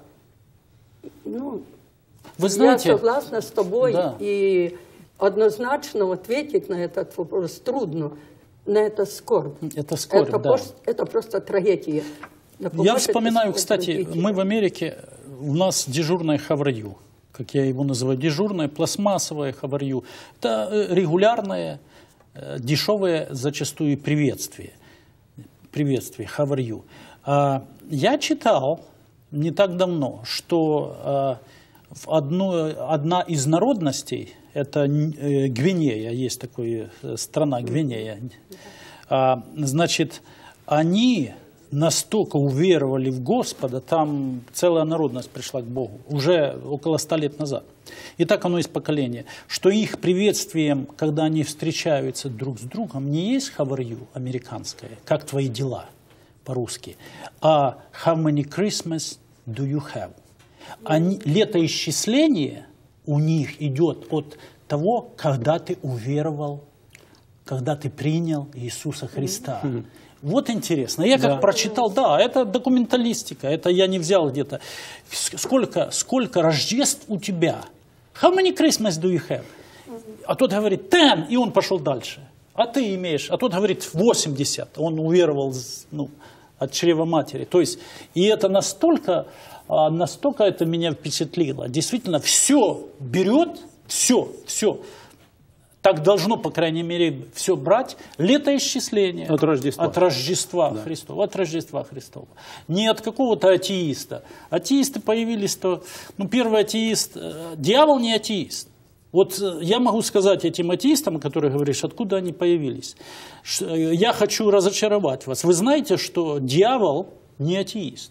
Speaker 3: Ну,
Speaker 1: Вы знаете,
Speaker 3: я согласна с тобой,
Speaker 1: Да.
Speaker 3: и однозначно ответить на этот вопрос трудно, на это скорбь.
Speaker 1: Это скорбь, да.
Speaker 3: Это просто трагедия. Да
Speaker 1: Я
Speaker 3: поможет
Speaker 1: вспоминаю,
Speaker 3: Господь
Speaker 1: кстати,
Speaker 3: родителям.
Speaker 1: мы в Америке, у нас дежурное хаварью, как я его называю, дежурное пластмассовое хаварью. Это регулярное, дешевое зачастую приветствие, хаварью. Я читал не так давно, что одна из народностей, это Гвинея, есть такая страна Гвинея, значит, они настолько уверовали в Господа, там целая народность пришла к Богу, уже около 100 лет назад. И так оно из поколения, что их приветствием, когда они встречаются друг с другом, не есть how are you американское, как твои дела по-русски, а how many Christmas do you have? Летоисчисление у них идет от того, когда ты уверовал, когда ты принял Иисуса Христа. Вот интересно. Я как прочитал, да, это документалистика, это я не взял где-то. Сколько Рождеств у тебя? How many Christmas do you have? А тот говорит 10, и он пошел дальше. А ты имеешь, а тот говорит 80. Он уверовал от чрева матери. То есть, и это настолько это меня впечатлило. Действительно, все берет, все. Так должно, по крайней мере, все брать. Летоисчисление.
Speaker 2: От Рождества.
Speaker 1: От Рождества Христова. От Рождества Христова. Не от какого-то атеиста. Атеисты появились, первый атеист, дьявол не атеист. Вот я могу сказать этим атеистам, о которых говоришь, откуда они появились. Я хочу разочаровать вас. Вы знаете, что дьявол не атеист.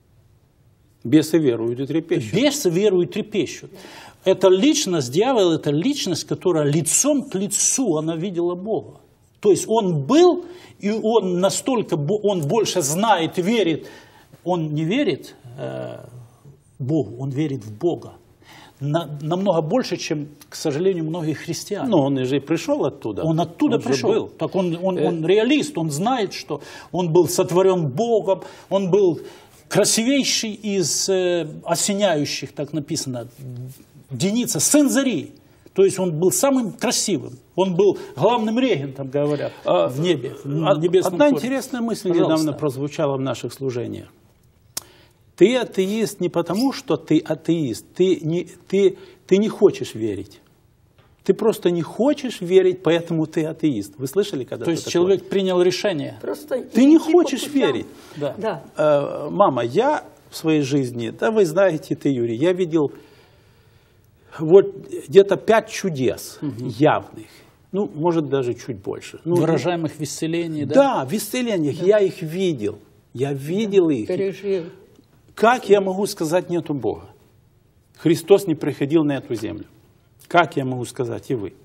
Speaker 2: Бесы веруют и трепещут.
Speaker 1: Бесы веруют и трепещут. Это личность, дьявол, это личность, которая лицом к лицу, она видела Бога. То есть он был, и он настолько, он больше знает, верит. Он не верит Богу, он верит в Бога. Намного больше, чем, к сожалению, многие христиане.
Speaker 2: Но он же и пришел оттуда.
Speaker 1: Он оттуда пришел. Так он реалист, он знает, что он был сотворен Богом, он был красивейший из осеняющих, так написано, Деница, сын Зари. То есть он был самым красивым. Он был главным регентом, говорят, в небе, в небесном
Speaker 2: Одна
Speaker 1: хоре.
Speaker 2: интересная мысль недавно прозвучала в наших служениях. Ты атеист не потому, что ты атеист. Ты не хочешь верить. Ты просто не хочешь верить, поэтому ты атеист. Вы слышали когда-то
Speaker 1: То есть
Speaker 2: такое?
Speaker 1: человек принял решение.
Speaker 3: Просто
Speaker 2: Ты не хочешь верить.
Speaker 1: Да.
Speaker 2: Мама, я в своей жизни, да вы знаете, ты, Юрий, я видел вот где-то 5 чудес явных. Ну, может, даже чуть больше.
Speaker 1: Выражаемых в исцелении, да?
Speaker 2: Да, в исцелениях я их видел. Я видел их.
Speaker 3: Пережил.
Speaker 2: Как я могу сказать, нету Бога? Христос не приходил на эту землю. Как я могу сказать, и вы?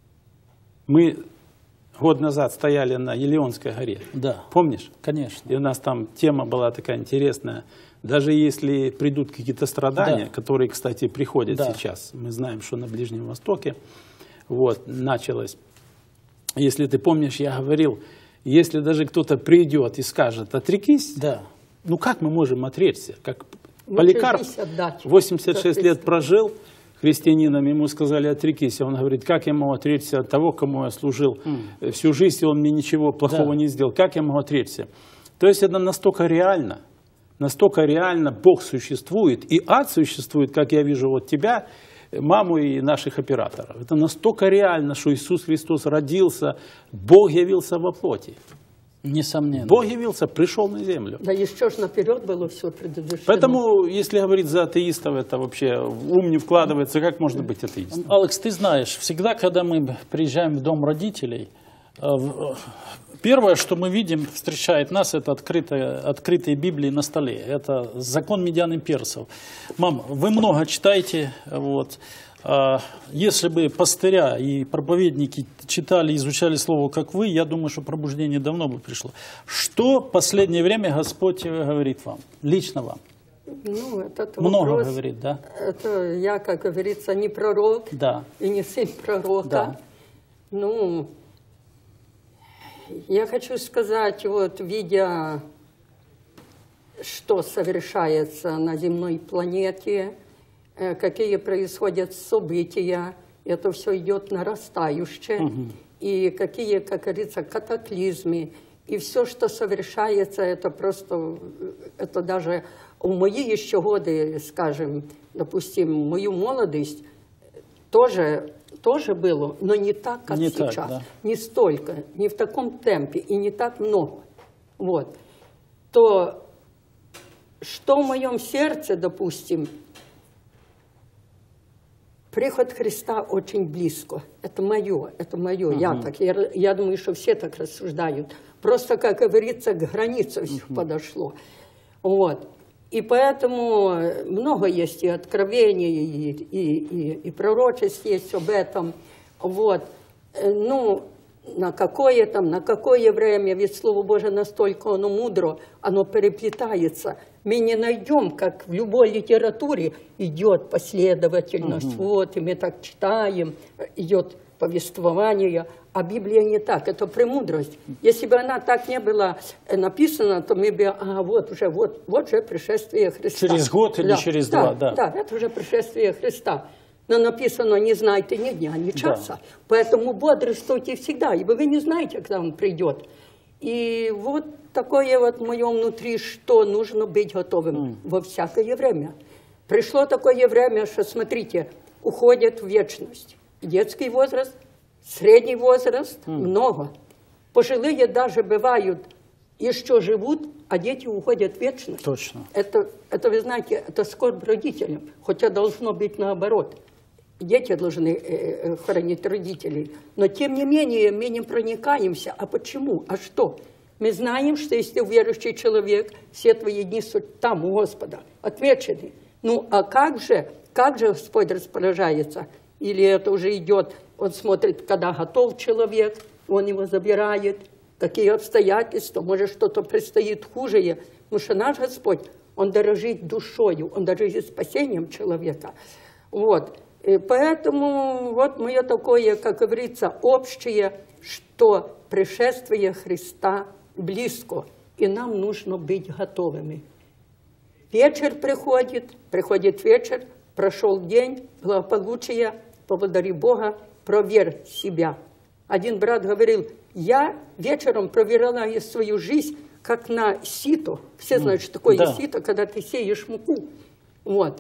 Speaker 2: Мы год назад стояли на Елеонской горе.
Speaker 1: Да.
Speaker 2: Помнишь?
Speaker 1: Конечно.
Speaker 2: И у нас там тема была такая интересная. Даже если придут какие-то страдания, которые, кстати, приходят сейчас. Мы знаем, что на Ближнем Востоке началось. Если ты помнишь, я говорил, если даже кто-то придет и скажет, отрекись, ну как мы можем отречься? Как Поликарп 86 лет прожил христианином, ему сказали, отрекись. Он говорит, как я могу отречься от того, кому я служил всю жизнь, и он мне ничего плохого не сделал. Как я могу отречься? То есть это настолько реально, Бог существует, и ад существует, как я вижу вот тебя, маму и наших операторов. Это настолько реально, что Иисус Христос родился, Бог явился во плоти.
Speaker 1: Несомненно.
Speaker 2: Бог явился, пришел на землю.
Speaker 3: Да еще ж наперед было все предыдущее.
Speaker 2: Поэтому, если говорить за атеистов, это вообще в ум не вкладывается, как можно быть атеистом?
Speaker 1: Алекс, ты знаешь, всегда, когда мы приезжаем в дом родителей, первое, что мы видим, встречает нас, это открытые Библии на столе. Это закон медян и персов. Мам, вы много читаете, если бы пастыря и проповедники читали, изучали Слово, как вы, я думаю, что пробуждение давно бы пришло. Что в последнее время Господь говорит вам, лично вам?
Speaker 3: Ну, этот
Speaker 1: много
Speaker 3: вопрос,
Speaker 1: говорит, да?
Speaker 3: Это я, как говорится, не пророк и не сын пророка.
Speaker 1: Да.
Speaker 3: Ну, я хочу сказать, вот видя, что совершается на земной планете, какие происходят события, это все идет нарастающе, и какие, как говорится, катаклизмы, и все, что совершается, это просто, это даже в мои еще годы, скажем, допустим, мою молодость, тоже было, но не так, как сейчас,
Speaker 1: да.
Speaker 3: не столько, не в таком темпе и не так много. Вот. То, что в моем сердце, допустим, Приход Христа очень близко. Это мое, это мое. Я думаю, что все так рассуждают. Просто, как говорится, к границе все подошло. Вот. И поэтому много есть и откровений, и пророчеств есть об этом. Вот. Ну, на какое время, ведь Слово Божие настолько оно мудро, оно переплетается. Мы не найдем, как в любой литературе идет последовательность. Вот, и мы так читаем, идет повествование, а Библия не так, это премудрость. Если бы она так не была написана, то мы бы, вот же пришествие Христа.
Speaker 1: Через год или через два, да.
Speaker 3: Да, это уже пришествие Христа. Но написано, не знайте ни дня, ни часа. Да. Поэтому бодрствуйте всегда, ибо вы не знаете, когда он придет. И вот такое вот в моем внутри, что нужно быть готовым во всякое время. Пришло такое время, что, смотрите, уходит в вечность. Детский возраст, средний возраст, много. Пожилые даже бывают, еще живут, а дети уходят в вечность.
Speaker 1: Точно.
Speaker 3: Это вы знаете, это скорбь родителям, хотя должно быть наоборот. Дети должны хранить родителей. Но тем не менее мы не проникаемся. А почему? А что? Мы знаем, что если ты верующий человек, все твои дни там у Господа отвечены. Ну а как же Господь распоряжается? Или это уже идет, он смотрит, когда готов человек, он его забирает. Какие обстоятельства, может что-то предстоит хуже. Потому что наш Господь, он дорожит душою, он дорожит спасением человека. Вот. И поэтому вот мое такое, как говорится, общее, что пришествие Христа близко, и нам нужно быть готовыми. Вечер приходит вечер, прошел день, благополучие, поблагодари Бога, проверь себя. Один брат говорил, я вечером проверяла свою жизнь, как на сито. Все знают, что такое сито, когда ты сеешь муку. Вот.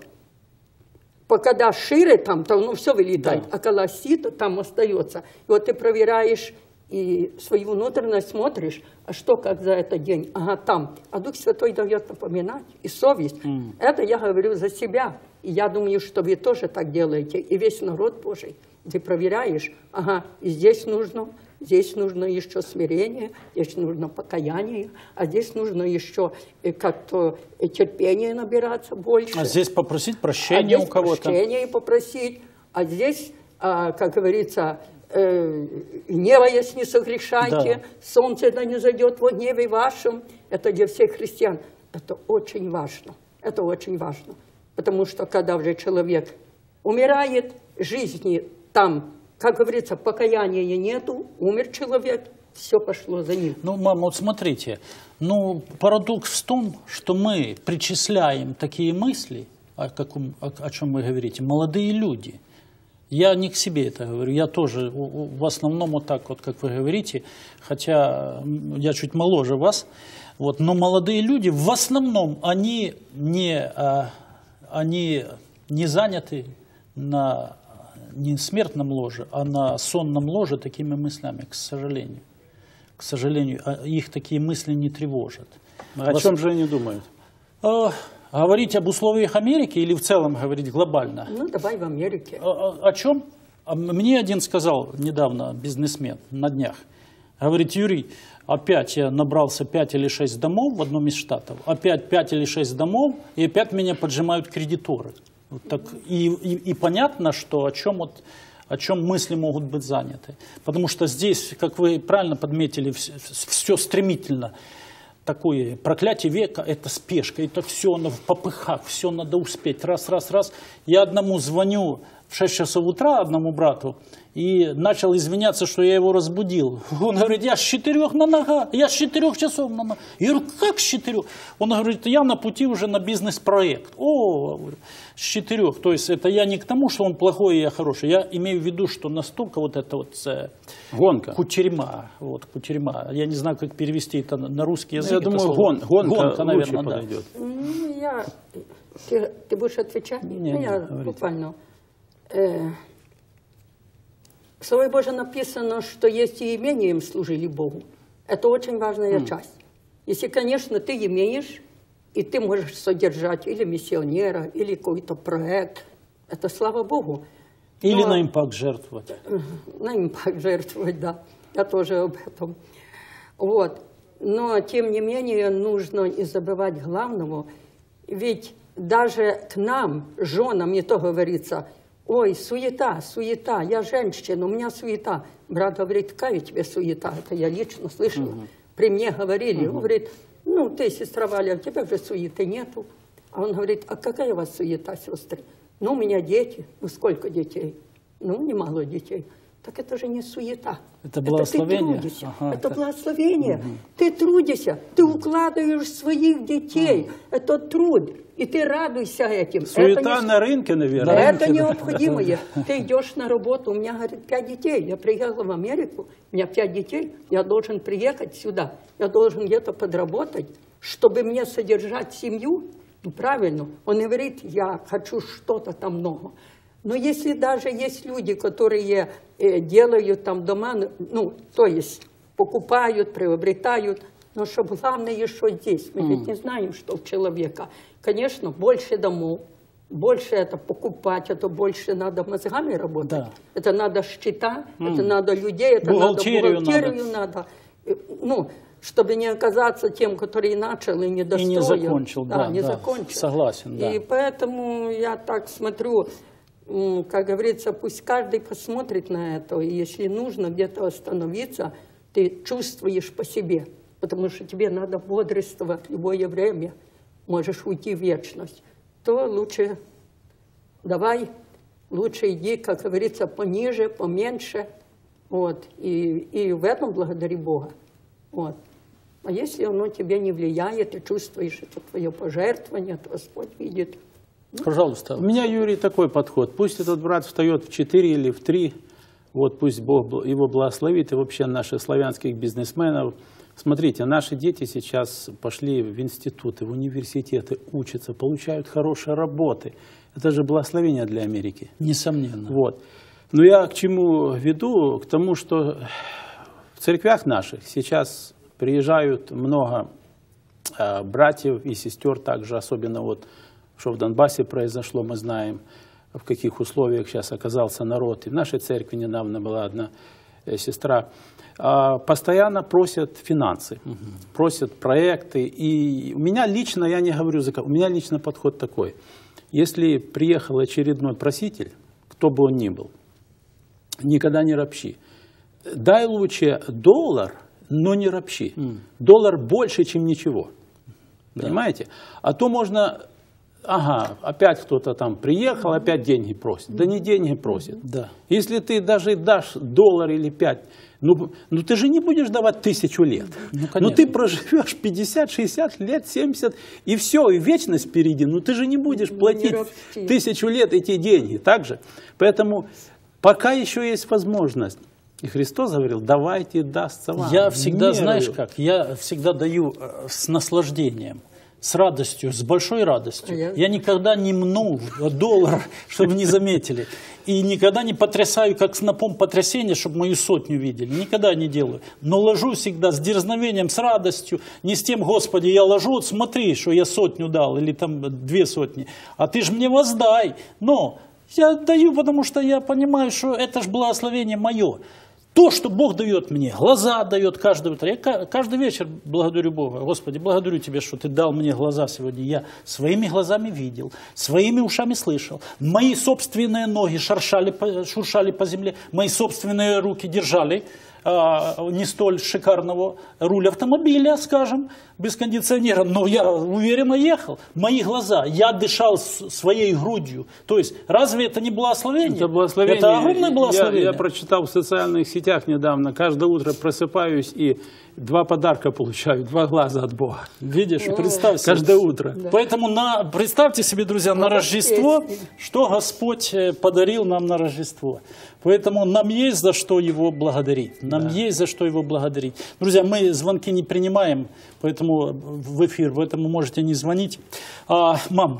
Speaker 3: Когда шире там ну, все вылетает, а когда сито, там остается. И вот ты проверяешь и свою внутренность смотришь, а что, как за этот день? Ага, там. А Дух Святой дает напоминать, и совесть. Это я говорю за себя. И я думаю, что вы тоже так делаете. И весь народ Божий. Ты проверяешь, ага, и здесь нужно еще смирение, здесь нужно покаяние, а здесь нужно еще как-то терпение набираться больше.
Speaker 1: А здесь попросить прощения у кого-то.
Speaker 3: Прощения попросить, а здесь, как говорится, гневаясь не согрешайте, солнце да не зайдет во гневе вашем. Это для всех христиан. Это очень важно. Это очень важно. Потому что когда уже человек умирает, жизни там, как говорится, покаяния нету, умер человек, все пошло за ним.
Speaker 1: Ну, мама, вот смотрите, ну, парадокс в том, что мы причисляем такие мысли, о чем вы говорите, молодые люди. Я не к себе это говорю, я тоже в основном вот так вот, как вы говорите, хотя я чуть моложе вас, вот, но молодые люди в основном, они не заняты на не смертном ложе, а на сонном ложе такими мыслями, к сожалению. К сожалению, их такие мысли не тревожат.
Speaker 2: О чем же они думают?
Speaker 1: Говорить об условиях Америки или в целом говорить глобально?
Speaker 3: Ну, давай в Америке.
Speaker 1: О чем? Мне один сказал недавно, бизнесмен, на днях. Говорит, Юрий, опять я набрался 5 или 6 домов в одном из штатов, опять 5 или 6 домов, и опять меня поджимают кредиторы. Вот так, и понятно, что о чем мысли могут быть заняты. Потому что здесь, как вы правильно подметили, все стремительно. Такое проклятие века – это спешка, это все в попыхах, все надо успеть. Раз. Я одному звоню в 6 часов утра, одному брату, и начал извиняться, что я его разбудил. Он говорит, я с 4 на ногах, я с 4 часов на ногах. Я говорю, как с 4? Он говорит, я на пути уже на бизнес-проект. О, с 4. То есть это я не к тому, что он плохой и я хороший. Я имею в виду, что настолько вот это вот
Speaker 2: гонка.
Speaker 1: Кутерьма. Вот, кутерьма. Я не знаю, как перевести это на русский язык.
Speaker 2: Я думаю, гонка, наверное, подойдет.
Speaker 3: Ты будешь отвечать? Я буквально. В Слове Божьем написано, что есть и имением служили Богу. Это очень важная часть. Если, конечно, ты имеешь, и ты можешь содержать или миссионера, или какой-то проект, это слава Богу.
Speaker 1: Или на импакт жертвовать.
Speaker 3: На импакт жертвовать, да. Я тоже об этом. Вот. Но, тем не менее, нужно не забывать главного. Ведь даже к нам, женам, не то говорится, ой, суета, суета, я женщина, у меня суета. Брат говорит, какая тебе суета? Это я лично слышала. При мне говорили, он говорит, ну, ты, сестра Валя, у тебя же суеты нету. А он говорит, а какая у вас суета, сестры? Ну, у меня дети. Ну, сколько детей? Ну, немало детей. Так это же не суета.
Speaker 1: Это благословение.
Speaker 3: Это ты трудишься. Это благословение. Ты трудишься, ты укладываешь своих детей. Это труд. И ты радуйся этим.
Speaker 2: Суета на рынке, наверное.
Speaker 3: Это необходимое. Ты идешь на работу. У меня, говорит, 5 детей. Я приехала в Америку. У меня 5 детей. Я должен приехать сюда. Я должен где-то подработать, чтобы мне содержать семью. Ну, правильно. Он говорит, я хочу что-то там много. Но если даже есть люди, которые делают там дома, ну, то есть покупают, приобретают, но чтобы главное еще здесь. Мы ведь не знаем, что у человека. Конечно, больше домов, больше это покупать, это больше надо мозгами работать. Да. Это надо счета, это надо людей, это бухгалтерию надо. Ну, чтобы не оказаться тем, который начал и не достроил.
Speaker 1: И не закончил, да,
Speaker 3: не закончил.
Speaker 1: Согласен, да.
Speaker 3: И поэтому я так смотрю, как говорится, пусть каждый посмотрит на это, и если нужно где-то остановиться, ты чувствуешь по себе, потому что тебе надо бодрствовать в любое время, можешь уйти в вечность, то лучше давай, лучше иди, как говорится, пониже, поменьше, вот, и в этом благодари Бога, вот. А если оно тебе не влияет, ты чувствуешь, это твое пожертвование, то Господь видит.
Speaker 1: Пожалуйста.
Speaker 2: У меня, Юрий, такой подход. Пусть этот брат встает в 4 или в 3, вот пусть Бог его благословит, и вообще наших славянских бизнесменов. Смотрите, наши дети сейчас пошли в институты, в университеты, учатся, получают хорошие работы. Это же благословение для Америки.
Speaker 1: Несомненно.
Speaker 2: Вот. Но я к чему веду? К тому, что в церквях наших сейчас приезжают много братьев и сестер, также особенно вот, что в Донбассе произошло, мы знаем, в каких условиях сейчас оказался народ. И в нашей церкви недавно была одна сестра. Постоянно просят финансы, просят проекты. И у меня лично, я не говорю, у меня лично подход такой. Если приехал очередной проситель, кто бы он ни был, никогда не ропщи. Дай лучше $1, но не ропщи. $1 больше, чем ничего. Понимаете? А то можно... Ага, опять кто-то там приехал, опять деньги просит. Да не деньги просит.
Speaker 1: Да.
Speaker 2: Если ты даже дашь $1 или 5, ну ты же не будешь давать 1000 лет. Ну ты проживешь 50, 60 лет, 70, и все, и вечность впереди. Ну ты же не будешь платить 1000 лет эти деньги. Так же? Поэтому пока еще есть возможность. И Христос говорил, давайте, дастся вам.
Speaker 1: Я всегда, знаешь как, я всегда даю с наслаждением. С радостью, с большой радостью. Я никогда не мну $1, чтобы не заметили. И никогда не потрясаю, как снопом потрясения, чтобы мою сотню видели. Никогда не делаю. Но ложу всегда с дерзновением, с радостью. Не с тем, Господи, я ложу, вот смотри, что я 100 дал, или там 200. А ты же мне воздай. Но я даю, потому что я понимаю, что это же благословение мое. То, что Бог дает мне, глаза дает каждое утро. Я каждый вечер благодарю Бога. Господи, благодарю Тебя, что Ты дал мне глаза сегодня. Я своими глазами видел, своими ушами слышал. Мои собственные ноги шуршали по земле, мои собственные руки держали не столь шикарного руля автомобиля, скажем, без кондиционера, но я уверенно ехал. Мои глаза, я дышал своей грудью. То есть, разве это не благословение?
Speaker 2: Это благословение.
Speaker 1: Это огромное благословение.
Speaker 2: Я прочитал в социальных сетях недавно, каждое утро просыпаюсь и 2 подарка получаю, 2 глаза от Бога.
Speaker 1: Видишь, представь себе.
Speaker 2: Каждое утро.
Speaker 1: Да. Поэтому представьте себе, друзья, на Рождество, что Господь подарил нам на Рождество. Поэтому нам есть за что Его благодарить. Нам есть за что Его благодарить. Друзья, мы звонки не принимаем, поэтому в эфир, поэтому можете не звонить. Мам,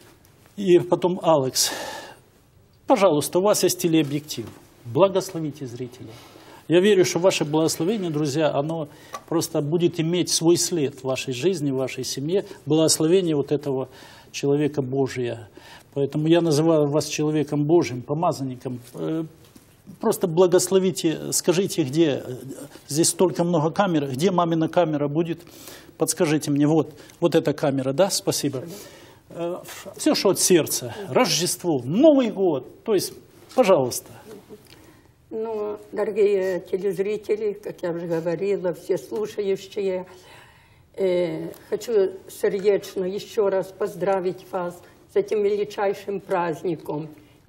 Speaker 1: и потом Алекс, пожалуйста, у вас есть телеобъектив. Благословите зрителей. Я верю, что ваше благословение, друзья, оно просто будет иметь свой след в вашей жизни, в вашей семье. Благословение вот этого человека Божия. Поэтому я называю вас человеком Божьим, помазанником. Просто благословите, скажите, где, здесь столько много камер, где мамина камера будет, подскажите мне, вот эта камера, да, спасибо. Все, что от сердца, Рождество, Новый год, то есть, пожалуйста.
Speaker 3: Ну, дорогие телезрители, как я уже говорила, все слушающие, хочу сердечно еще раз поздравить вас с этим величайшим праздником,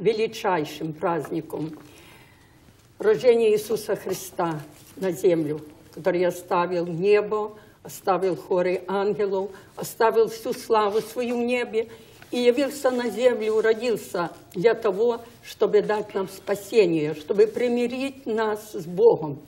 Speaker 3: рождения Иисуса Христа на землю, который оставил небо, оставил хоры ангелов, оставил всю славу свою в небе и явился на землю, родился для того, чтобы дать нам спасение, чтобы примирить нас с Богом.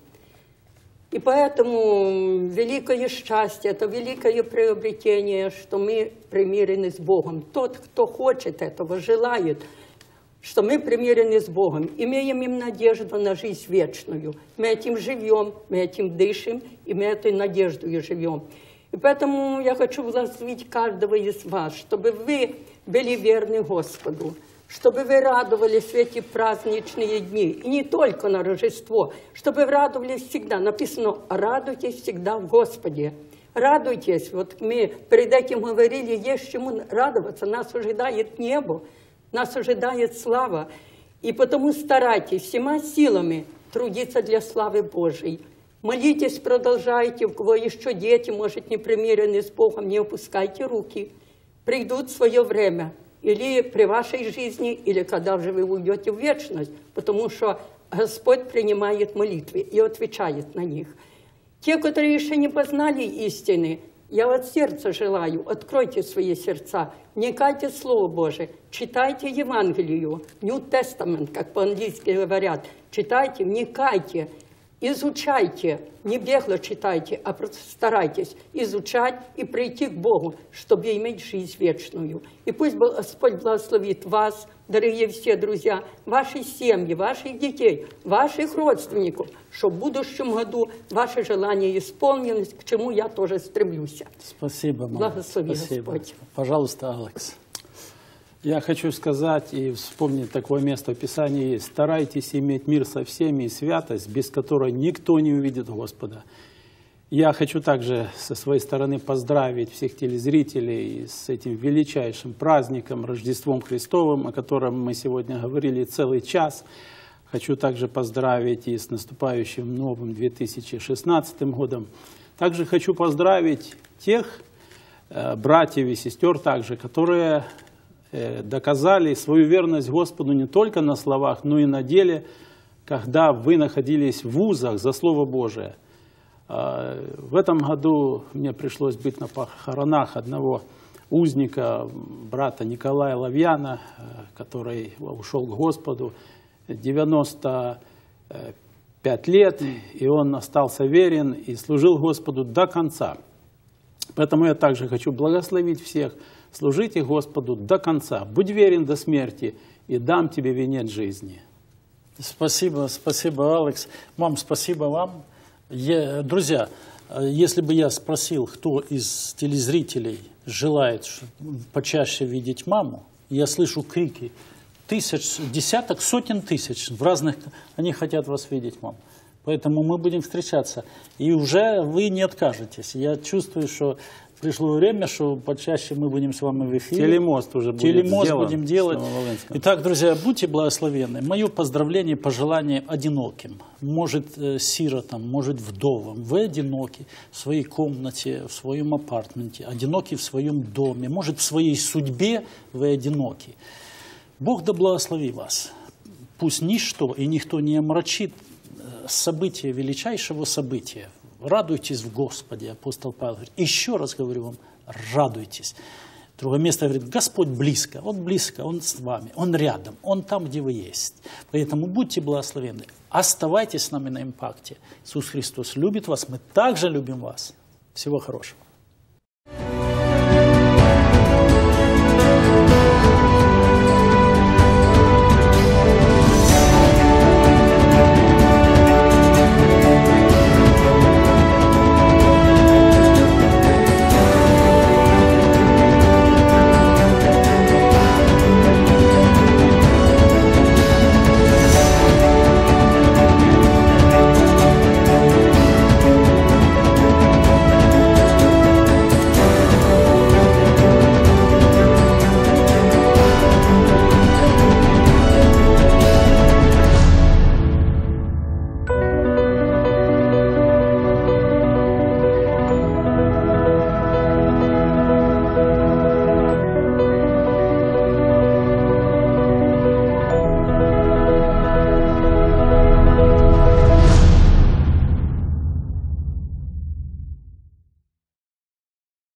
Speaker 3: И поэтому великое счастье, это великое приобретение, что мы примирены с Богом. Тот, кто хочет этого, желает, что мы примирены с Богом, имеем им надежду на жизнь вечную. Мы этим живем, мы этим дышим, и мы этой надеждой живем. И поэтому я хочу благословить каждого из вас, чтобы вы были верны Господу, чтобы вы радовались в эти праздничные дни, и не только на Рождество, чтобы вы радовались всегда. Написано, радуйтесь всегда в Господе. Радуйтесь, вот мы перед этим говорили, есть чему радоваться, нас ожидает небо, нас ожидает слава. И потому старайтесь всеми силами трудиться для славы Божьей. Молитесь, продолжайте, у кого еще дети, может, не примирены с Богом, не опускайте руки. Придут свое время, или при вашей жизни, или когда уже вы уйдете в вечность, потому что Господь принимает молитвы и отвечает на них. Те, которые еще не познали истины, я от сердца желаю, откройте свои сердца, вникайте в Слово Божие, читайте Евангелию, New Testament, как по-английски говорят, читайте, вникайте, изучайте, не бегло читайте, а просто старайтесь изучать и прийти к Богу, чтобы иметь жизнь вечную. И пусть Господь благословит вас, дорогие все друзья, ваши семьи, ваших детей, ваших родственников, чтобы в будущем году ваши желания исполнились, к чему я тоже стремлюсь.
Speaker 1: Спасибо, мама.
Speaker 3: Благослови
Speaker 1: Спасибо.
Speaker 3: Господь.
Speaker 1: Пожалуйста, Алекс.
Speaker 2: Я хочу сказать и вспомнить такое место в Писании есть. Старайтесь иметь мир со всеми и святость, без которой никто не увидит Господа. Я хочу также со своей стороны поздравить всех телезрителей с этим величайшим праздником, Рождеством Христовым, о котором мы сегодня говорили целый час. Хочу также поздравить и с наступающим новым 2016 годом. Также хочу поздравить тех братьев и сестер также, которые доказали свою верность Господу не только на словах, но и на деле, когда вы находились в вузах за Слово Божие. В этом году мне пришлось быть на похоронах одного узника, брата Николая Лавьяна, который ушел к Господу, 95 лет, и он остался верен и служил Господу до конца. Поэтому я также хочу благословить всех. Служите Господу до конца. Будь верен до смерти, и дам тебе венец жизни.
Speaker 1: Спасибо, спасибо, Алекс. Мам, спасибо вам. Друзья, если бы я спросил, кто из телезрителей желает почаще видеть маму, я слышу крики тысяч, десяток, сотен тысяч в разных... Они хотят вас видеть, мам. Поэтому мы будем встречаться. И уже вы не откажетесь. Я чувствую, что пришло время, что почаще мы будем с вами в эфире.
Speaker 2: Телемост уже будет сделан,
Speaker 1: будем делать. Итак, друзья, будьте благословенны. Мое поздравление, пожелание одиноким. Может, сиротам, может, вдовам. Вы одиноки в своей комнате, в своем апартменте, одиноки в своем доме. Может, в своей судьбе вы одиноки. Бог да благослови вас. Пусть ничто и никто не омрачит событие, величайшего события. Радуйтесь в Господе, апостол Павел говорит. Еще раз говорю вам, радуйтесь. Другое место говорит, Господь близко, Он с вами, Он рядом, Он там, где вы есть. Поэтому будьте благословенны, оставайтесь с нами на импакте. Иисус Христос любит вас, мы также любим вас. Всего хорошего.